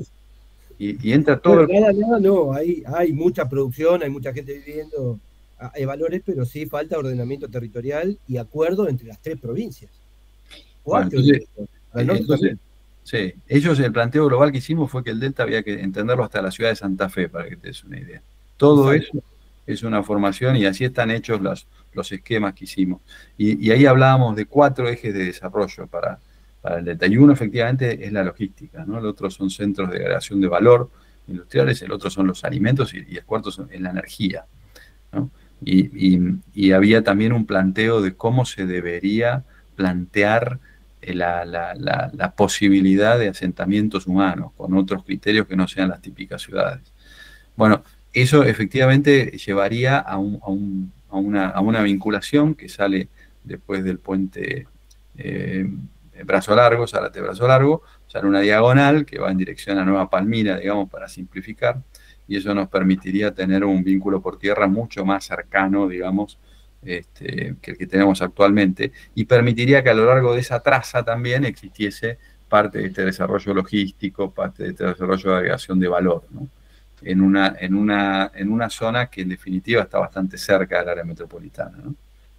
Y, y entra todo... No, nada, nada, no, hay, hay mucha producción, hay mucha gente viviendo, hay valores, pero sí falta ordenamiento territorial y acuerdo entre las tres provincias. Bueno, entonces, entonces, sí, ellos, el planteo global que hicimos fue que el Delta había que entenderlo hasta la ciudad de Santa Fe, para que te des una idea. Todo Exacto. eso es una formación y así están hechos los, los esquemas que hicimos. Y, y ahí hablábamos de cuatro ejes de desarrollo para... para el Delta. Y uno efectivamente es la logística, ¿no? El otro son centros de agregación de valor industriales, el otro son los alimentos y, y el cuarto son, es la energía, ¿no? Y, y, y había también un planteo de cómo se debería plantear la, la, la, la posibilidad de asentamientos humanos con otros criterios que no sean las típicas ciudades. Bueno, eso efectivamente llevaría a, un, a, un, a, una, a una vinculación que sale después del puente eh, Brazo Largo, Zárate Brazo Largo, sale una diagonal que va en dirección a Nueva Palmira, digamos, para simplificar, y eso nos permitiría tener un vínculo por tierra mucho más cercano, digamos, este, que el que tenemos actualmente, y permitiría que a lo largo de esa traza también existiese parte de este desarrollo logístico, parte de este desarrollo de agregación de valor, ¿no? En una, en una, en una zona que en definitiva está bastante cerca del área metropolitana, ¿no?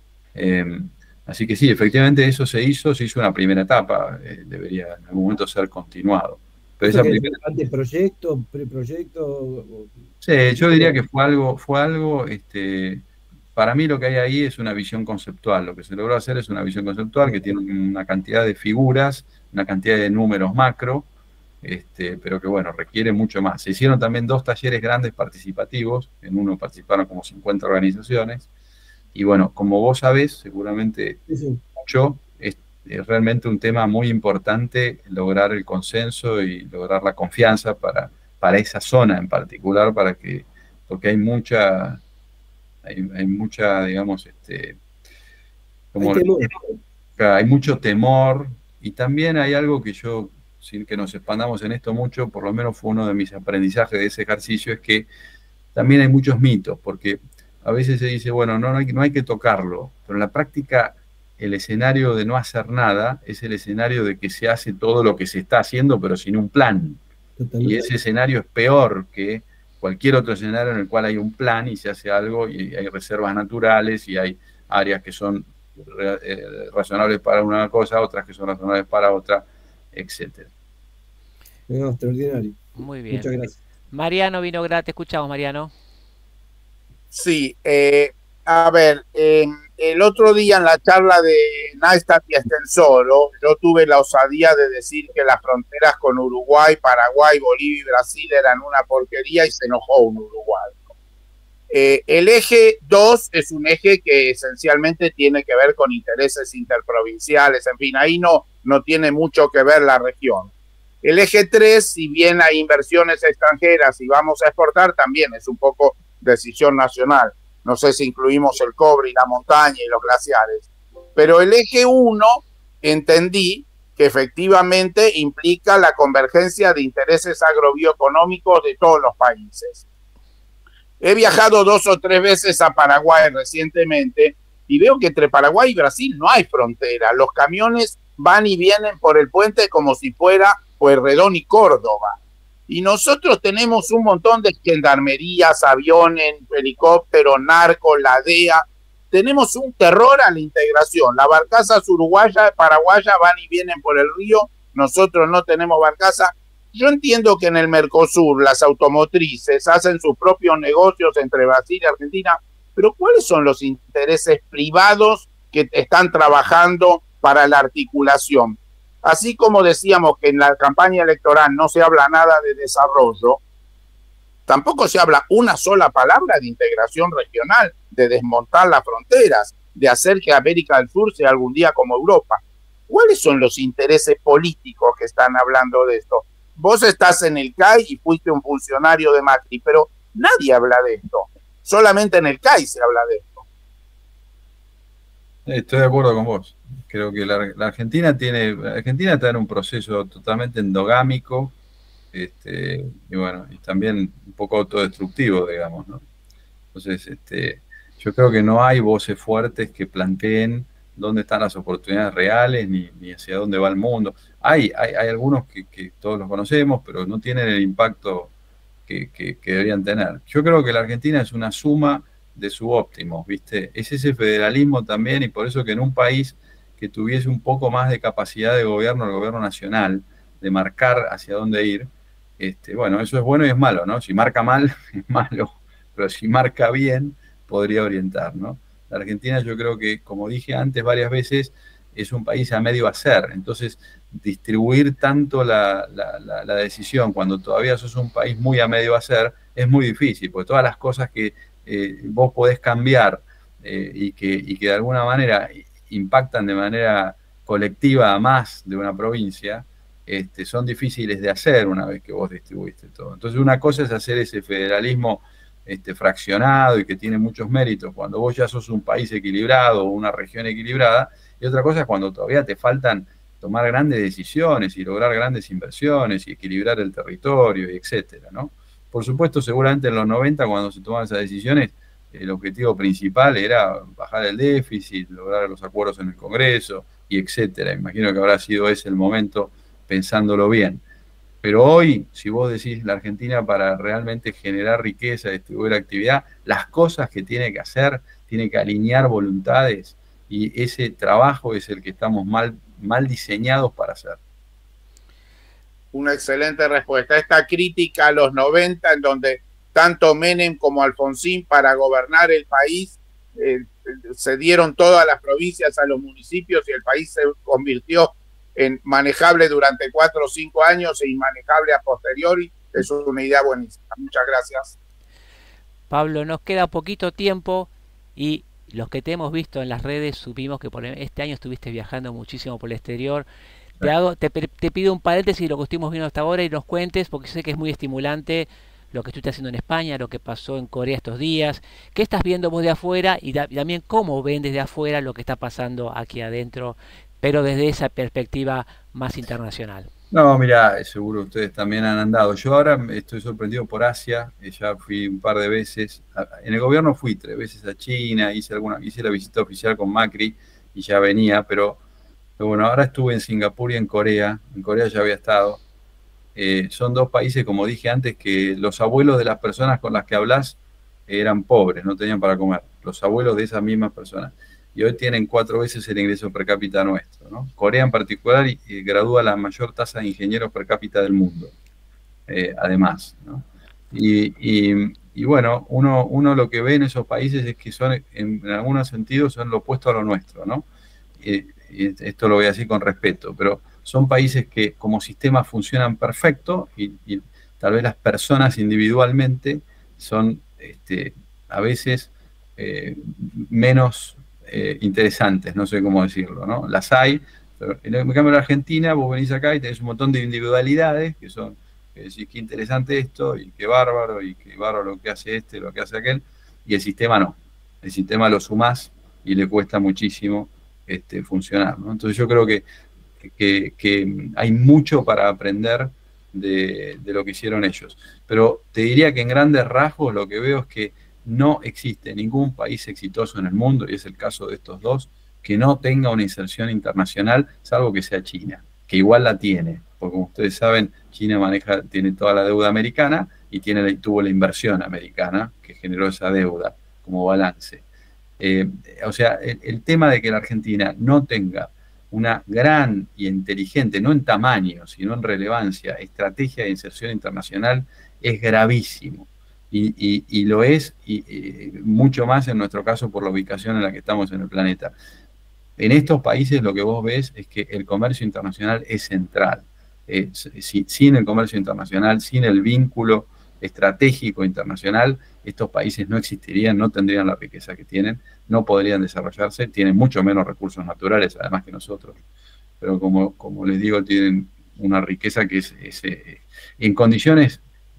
Eh, Así que sí, efectivamente eso se hizo, se hizo una primera etapa, eh, debería en algún momento ser continuado. Pero esa primera... ¿Anteproyecto, preproyecto? Sí, yo diría que fue algo, fue algo, este, para mí lo que hay ahí es una visión conceptual, lo que se logró hacer es una visión conceptual que tiene una cantidad de figuras, una cantidad de números macro, este, pero que bueno, requiere mucho más. Se hicieron también dos talleres grandes participativos, en uno participaron como cincuenta organizaciones. Y bueno, como vos sabés, seguramente sí, sí. mucho, es, es realmente un tema muy importante lograr el consenso y lograr la confianza para, para esa zona en particular, para que, porque hay mucha, hay, hay mucha, digamos, este, como, hay, temor. hay mucho temor, y también hay algo que yo, sin que nos expandamos en esto mucho, por lo menos fue uno de mis aprendizajes de ese ejercicio, es que también hay muchos mitos, porque a veces se dice, bueno, no, no, hay, no hay que tocarlo, pero en la práctica el escenario de no hacer nada es el escenario de que se hace todo lo que se está haciendo, pero sin un plan. Totalmente. Y ese escenario es peor que cualquier otro escenario en el cual hay un plan y se hace algo y hay reservas naturales y hay áreas que son eh, razonables para una cosa, otras que son razonables para otra, etcétera. No, extraordinario. Muy bien. Muchas gracias. Mariano Vinograd, te escuchamos, Mariano. Sí, eh, a ver, eh, el otro día en la charla de Neistat y Estensoro, yo tuve la osadía de decir que las fronteras con Uruguay, Paraguay, Bolivia y Brasil eran una porquería y se enojó un uruguayo. Eh, el eje dos es un eje que esencialmente tiene que ver con intereses interprovinciales, en fin, ahí no, no tiene mucho que ver la región. El eje tres, si bien hay inversiones extranjeras y vamos a exportar, también es un poco decisión nacional. No sé si incluimos el cobre y la montaña y los glaciares. Pero el eje uno, entendí que efectivamente implica la convergencia de intereses agrobioeconómicos de todos los países. He viajado dos o tres veces a Paraguay recientemente y veo que entre Paraguay y Brasil no hay frontera. Los camiones van y vienen por el puente como si fuera Pueyrredón y Córdoba. Y nosotros tenemos un montón de gendarmerías, aviones, helicópteros, narcos, la D E A. Tenemos un terror a la integración. Las barcazas uruguayas, paraguayas van y vienen por el río. Nosotros no tenemos barcazas. Yo entiendo que en el Mercosur las automotrices hacen sus propios negocios entre Brasil y Argentina, pero ¿cuáles son los intereses privados que están trabajando para la articulación? Así como decíamos que en la campaña electoral no se habla nada de desarrollo, tampoco se habla una sola palabra de integración regional, de desmontar las fronteras, de hacer que América del Sur sea algún día como Europa. ¿Cuáles son los intereses políticos que están hablando de esto? Vos estás en el C A I y fuiste un funcionario de Macri, pero nadie habla de esto. Solamente en el C A I se habla de esto. Estoy de acuerdo con vos. Creo que la, la Argentina tiene, la Argentina está en un proceso totalmente endogámico, este, y bueno, y también un poco autodestructivo, digamos, ¿no? Entonces, este, yo creo que no hay voces fuertes que planteen dónde están las oportunidades reales, ni, ni hacia dónde va el mundo. Hay, hay, hay algunos que, que todos los conocemos, pero no tienen el impacto que, que, que deberían tener. Yo creo que la Argentina es una suma de subóptimos, ¿viste? Es ese federalismo también, y por eso que en un país que tuviese un poco más de capacidad de gobierno, el gobierno nacional, de marcar hacia dónde ir, este, bueno, eso es bueno y es malo, ¿no? Si marca mal, es malo, pero si marca bien, podría orientar, ¿no? La Argentina, yo creo que, como dije antes varias veces, es un país a medio hacer. Entonces, distribuir tanto la, la, la, la decisión cuando todavía sos un país muy a medio hacer es muy difícil, porque todas las cosas que eh, vos podés cambiar eh, y, que, y que de alguna manera impactan de manera colectiva a más de una provincia, este, son difíciles de hacer una vez que vos distribuiste todo. Entonces, una cosa es hacer ese federalismo Este, fraccionado y que tiene muchos méritos cuando vos ya sos un país equilibrado o una región equilibrada, y otra cosa es cuando todavía te faltan tomar grandes decisiones y lograr grandes inversiones y equilibrar el territorio, y etcétera, ¿no? Por supuesto, seguramente en los noventa, cuando se tomaban esas decisiones, el objetivo principal era bajar el déficit, lograr los acuerdos en el Congreso, y etcétera. Imagino que habrá sido ese el momento, pensándolo bien. Pero hoy, si vos decís la Argentina, para realmente generar riqueza, distribuir actividad, las cosas que tiene que hacer, tiene que alinear voluntades, y ese trabajo es el que estamos mal, mal diseñados para hacer. Una excelente respuesta. Esta crítica a los noventa, en donde tanto Menem como Alfonsín, para gobernar el país, eh, se dieron todas las provincias a los municipios y el país se convirtió en manejable durante cuatro o cinco años e inmanejable a posteriori. Eso es una idea buenísima. Muchas gracias. Pablo, nos queda poquito tiempo y los que te hemos visto en las redes supimos que por este año estuviste viajando muchísimo por el exterior. Te, hago, te, te pido un paréntesis de lo que estuvimos viendo hasta ahora y nos cuentes, porque sé que es muy estimulante lo que estuviste haciendo en España, lo que pasó en Corea estos días. ¿Qué estás viendo vos de afuera y, da, y también cómo ven desde afuera lo que está pasando aquí adentro, pero desde esa perspectiva más internacional? No, mira, seguro ustedes también han andado. Yo ahora estoy sorprendido por Asia, ya fui un par de veces. En el gobierno fui tres veces a China, hice alguna, hice la visita oficial con Macri y ya venía, pero, pero bueno, ahora estuve en Singapur y en Corea. En Corea ya había estado. Eh, son dos países, como dije antes, que los abuelos de las personas con las que hablas eran pobres, no tenían para comer. Los abuelos de esas mismas personas. Y hoy tienen cuatro veces el ingreso per cápita nuestro, ¿no? Corea en particular y, y gradúa la mayor tasa de ingenieros per cápita del mundo, eh, además, ¿no? Y, y, y bueno, uno, uno lo que ve en esos países es que son, en, en algunos sentidos, son lo opuesto a lo nuestro, ¿no? Y, y esto lo voy a decir con respeto, pero son países que como sistema funcionan perfecto y, y tal vez las personas individualmente son... Este, a veces eh, menos eh, interesantes, no sé cómo decirlo, ¿no? Las hay, pero en cambio en la Argentina vos venís acá y tenés un montón de individualidades que son, que decís qué interesante esto, y qué bárbaro, y qué bárbaro lo que hace este, lo que hace aquel, y el sistema no. El sistema lo sumás y le cuesta muchísimo este, funcionar, ¿no? Entonces yo creo que, que, que hay mucho para aprender de, de lo que hicieron ellos. Pero te diría que en grandes rasgos lo que veo es que no existe ningún país exitoso en el mundo, y es el caso de estos dos, que no tenga una inserción internacional, salvo que sea China, que igual la tiene, porque como ustedes saben, China maneja, tiene toda la deuda americana y tiene, tuvo la inversión americana que generó esa deuda como balance. Eh, o sea, el, el tema de que la Argentina no tenga una gran y inteligente, no en tamaño, sino en relevancia, estrategia de inserción internacional, es gravísimo. Y, y, y lo es y, y mucho más en nuestro caso por la ubicación en la que estamos en el planeta. En estos países lo que vos ves es que el comercio internacional es central. Eh, si, sin el comercio internacional, sin el vínculo estratégico internacional, estos países no existirían, no tendrían la riqueza que tienen, no podrían desarrollarse, tienen mucho menos recursos naturales además que nosotros, pero como, como les digo, tienen una riqueza que es, es eh, en condiciones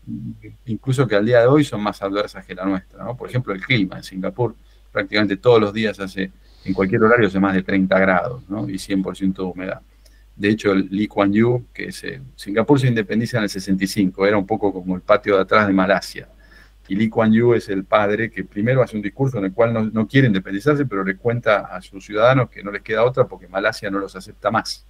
incluso que al día de hoy son más adversas que la nuestra, ¿no? Por ejemplo, el clima en Singapur prácticamente todos los días hace, en cualquier horario hace más de treinta grados, ¿no? Y cien por ciento de humedad. De hecho, el Lee Kuan Yew, que es, eh, Singapur se independiza en el sesenta y cinco, era un poco como el patio de atrás de Malasia. Y Lee Kuan Yew es el padre que primero hace un discurso en el cual no, no quiere independizarse, pero le cuenta a sus ciudadanos que no les queda otra porque Malasia no los acepta más.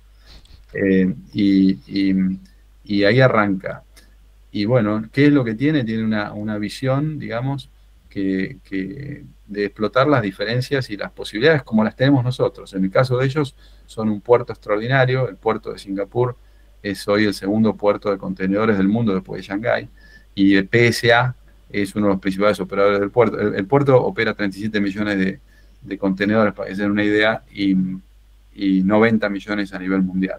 Eh, y, y, y ahí arranca. Y bueno, ¿qué es lo que tiene? Tiene una, una visión, digamos, que, que de explotar las diferencias y las posibilidades como las tenemos nosotros. En el caso de ellos, son un puerto extraordinario. El puerto de Singapur es hoy el segundo puerto de contenedores del mundo después de Shanghái. Y el P S A es uno de los principales operadores del puerto. El, el puerto opera treinta y siete millones de, de contenedores, para que se den una idea, y, y noventa millones a nivel mundial.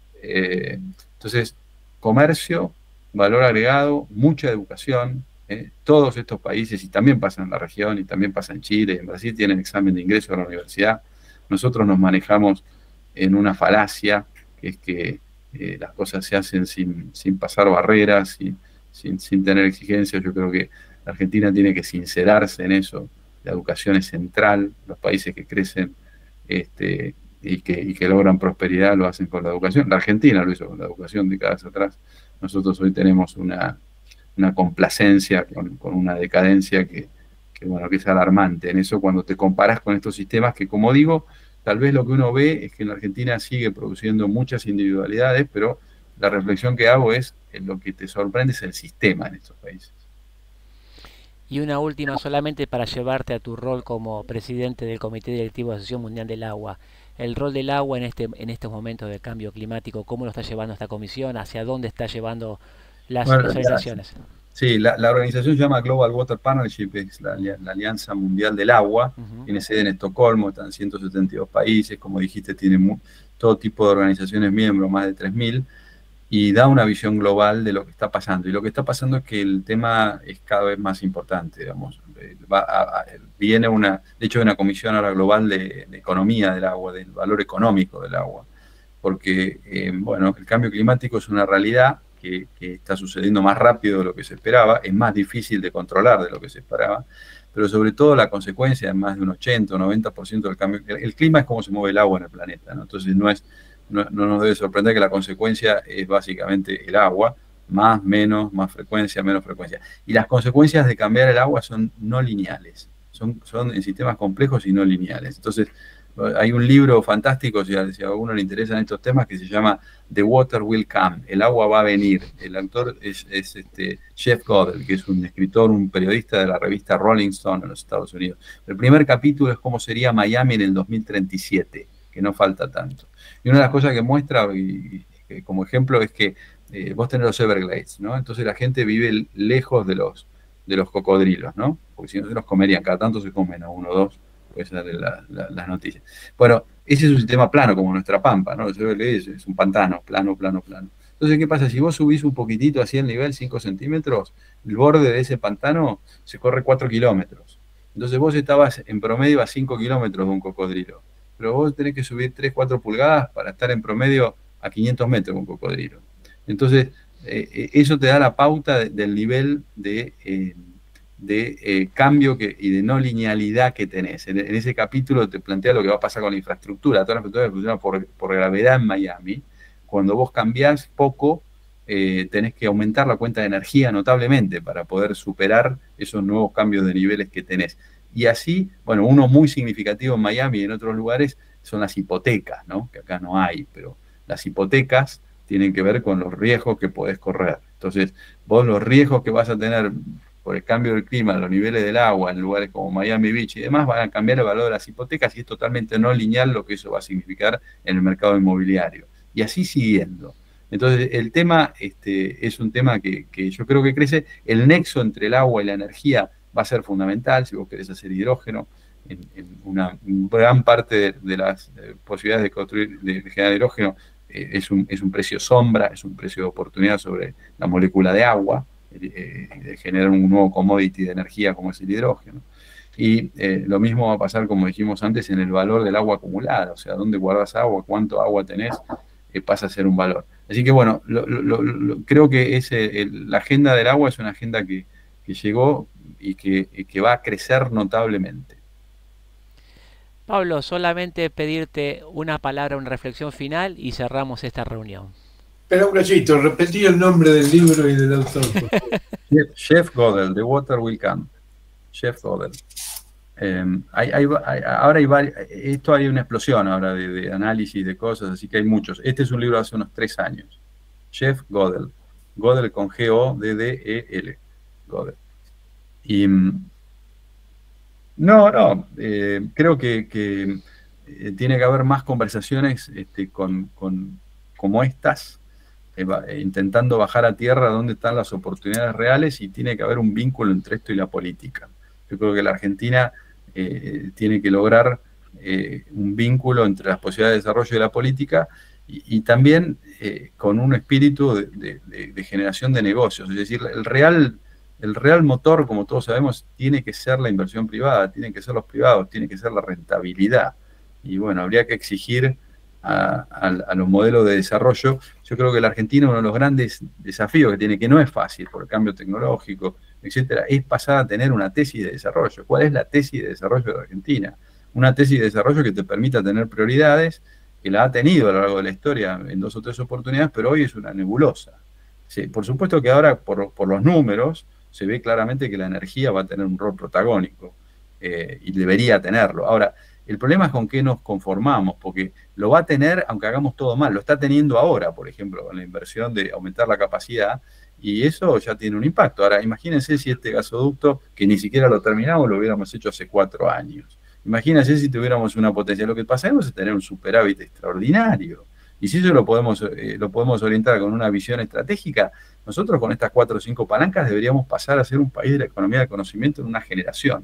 Eh, entonces, comercio, valor agregado, mucha educación. Eh, todos estos países, y también pasa en la región, y también pasa en Chile, y en Brasil, tienen examen de ingreso a la universidad. Nosotros nos manejamos en una falacia, que es que eh, las cosas se hacen sin, sin pasar barreras, sin, sin, sin tener exigencias. Yo creo que la Argentina tiene que sincerarse en eso. La educación es central. Los países que crecen este, y, que, y que logran prosperidad lo hacen con la educación. La Argentina lo hizo con la educación décadas atrás. Nosotros hoy tenemos una, una complacencia con, con una decadencia que, que, bueno, que es alarmante. En eso, cuando te comparas con estos sistemas que, como digo, tal vez lo que uno ve es que en la Argentina sigue produciendo muchas individualidades, pero la reflexión que hago es que lo que te sorprende es el sistema en estos países. Y una última solamente para llevarte a tu rol como presidente del Comité Directivo de la Asociación Mundial del Agua. El rol del agua en este en estos momentos de cambio climático, ¿cómo lo está llevando esta comisión? ¿Hacia dónde está llevando las, bueno, las organizaciones? Sí, la, la organización se llama Global Water Partnership, es la, la Alianza Mundial del Agua, uh-huh. Tiene sede en Estocolmo, están ciento setenta y dos países, como dijiste, tiene muy, todo tipo de organizaciones miembros, más de tres mil, y da una visión global de lo que está pasando. Y lo que está pasando es que el tema es cada vez más importante, digamos. Va a, a, viene una, de hecho, hay una comisión ahora global de, de economía del agua, del valor económico del agua, porque, eh, bueno, el cambio climático es una realidad que, que está sucediendo más rápido de lo que se esperaba, es más difícil de controlar de lo que se esperaba, pero sobre todo la consecuencia de más de un ochenta o noventa por ciento del cambio. El, el clima es cómo se mueve el agua en el planeta, ¿no? Entonces no, es, no, no nos debe sorprender que la consecuencia es básicamente el agua, más, menos, más frecuencia, menos frecuencia. Y las consecuencias de cambiar el agua son no lineales, son, son en sistemas complejos y no lineales. Entonces, hay un libro fantástico, si a, si a alguno le interesan estos temas, que se llama The Water Will Come, el agua va a venir. El autor es, es este Jeff Godel, que es un escritor, un periodista de la revista Rolling Stone en los Estados Unidos. El primer capítulo es cómo sería Miami en el dos mil treinta y siete, que no falta tanto. Y una de las cosas que muestra, y, y como ejemplo, es que eh, vos tenés los Everglades, ¿no? Entonces la gente vive lejos de los, de los cocodrilos, ¿no? Porque si no se los comerían, cada tanto se comen a uno o dos. Puede ser la, la, las noticias. Bueno, ese es un sistema plano como nuestra pampa, ¿no? Es un pantano, plano, plano, plano. Entonces, ¿qué pasa? Si vos subís un poquitito así el nivel, cinco centímetros, el borde de ese pantano se corre cuatro kilómetros. Entonces vos estabas en promedio a cinco kilómetros de un cocodrilo, pero vos tenés que subir tres, cuatro pulgadas para estar en promedio a quinientos metros de un cocodrilo. Entonces, eh, eso te da la pauta de, del nivel de, eh, de eh, cambio que, y de no linealidad que tenés. En, en ese capítulo te plantea lo que va a pasar con la infraestructura. Toda la infraestructura funciona por, por gravedad en Miami. Cuando vos cambiás poco, eh, tenés que aumentar la cuenta de energía notablemente para poder superar esos nuevos cambios de niveles que tenés. Y así, bueno, uno muy significativo en Miami y en otros lugares son las hipotecas, ¿no? Que acá no hay, pero las hipotecas tienen que ver con los riesgos que podés correr. Entonces, vos los riesgos que vas a tener por el cambio del clima, los niveles del agua en lugares como Miami Beach y demás, van a cambiar el valor de las hipotecas y es totalmente no lineal lo que eso va a significar en el mercado inmobiliario. Y así siguiendo. Entonces, el tema este, es un tema que, que yo creo que crece. El nexo entre el agua y la energía va a ser fundamental si vos querés hacer hidrógeno. En, en una gran parte de, de las de posibilidades de construir, de, de generar hidrógeno, eh, es, un, es un precio sombra, es un precio de oportunidad sobre la molécula de agua, eh, de generar un nuevo commodity de energía como es el hidrógeno. Y eh, lo mismo va a pasar, como dijimos antes, en el valor del agua acumulada, o sea, dónde guardas agua, cuánto agua tenés, eh, pasa a ser un valor. Así que bueno, lo, lo, lo, creo que ese, el, la agenda del agua es una agenda que, que llegó y que, y que va a crecer notablemente. Pablo, solamente pedirte una palabra, una reflexión final y cerramos esta reunión. Espera un cachito, repetí el nombre del libro y del autor. Jeff, Jeff Godel, The Water Will Come. Jeff Godel. Eh, hay, hay, hay, ahora hay varios, esto hay una explosión ahora de, de análisis de cosas, así que hay muchos. Este es un libro de hace unos tres años. Jeff Godel. Godel con G O D D E L. Godel. Y no, no, eh, creo que, que eh, tiene que haber más conversaciones este, con, con, como estas, eh, va, eh, intentando bajar a tierra dónde están las oportunidades reales y tiene que haber un vínculo entre esto y la política. Yo creo que la Argentina eh, tiene que lograr eh, un vínculo entre las posibilidades de desarrollo y la política y, y también eh, con un espíritu de, de, de, de generación de negocios. Es decir, el real... El real motor, como todos sabemos, tiene que ser la inversión privada, tienen que ser los privados, tiene que ser la rentabilidad. Y bueno, habría que exigir a, a, a los modelos de desarrollo. Yo creo que la Argentina, uno de los grandes desafíos que tiene, que no es fácil por el cambio tecnológico, etcétera, es pasar a tener una tesis de desarrollo. ¿Cuál es la tesis de desarrollo de la Argentina? Una tesis de desarrollo que te permita tener prioridades, que la ha tenido a lo largo de la historia en dos o tres oportunidades, pero hoy es una nebulosa. Sí, por supuesto que ahora, por, por los números, se ve claramente que la energía va a tener un rol protagónico eh, y debería tenerlo. Ahora, el problema es con qué nos conformamos, porque lo va a tener aunque hagamos todo mal. Lo está teniendo ahora, por ejemplo, con la inversión de aumentar la capacidad, y eso ya tiene un impacto. Ahora, imagínense si este gasoducto, que ni siquiera lo terminamos, lo hubiéramos hecho hace cuatro años. Imagínense si tuviéramos una potencia. Lo que pasamos es tener un superávit extraordinario. Y si eso lo podemos, eh, lo podemos orientar con una visión estratégica, nosotros con estas cuatro o cinco palancas deberíamos pasar a ser un país de la economía del conocimiento en una generación.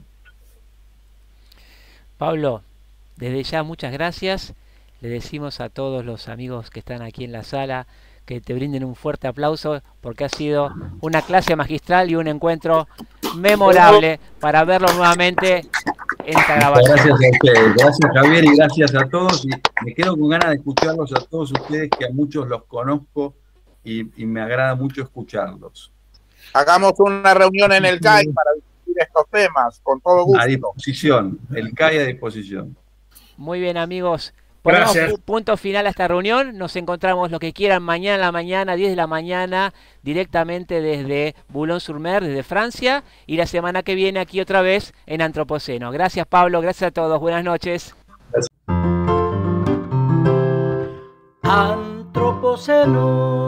Pablo, desde ya muchas gracias. Le decimos a todos los amigos que están aquí en la sala que te brinden un fuerte aplauso porque ha sido una clase magistral y un encuentro memorable para verlo nuevamente en esta grabación. Gracias a ustedes, gracias Javier y gracias a todos. Y me quedo con ganas de escucharlos a todos ustedes, que a muchos los conozco y, y me agrada mucho escucharlos. Hagamos una reunión en el C A I para discutir estos temas, con todo gusto. A disposición, el C A I a disposición. Muy bien, amigos. Ponemos punto final a esta reunión. Nos encontramos lo que quieran mañana a la mañana, diez de la mañana, directamente desde Boulogne-sur-Mer, desde Francia, y la semana que viene aquí otra vez en Antropoceno. Gracias, Pablo. Gracias a todos. Buenas noches. Antropoceno.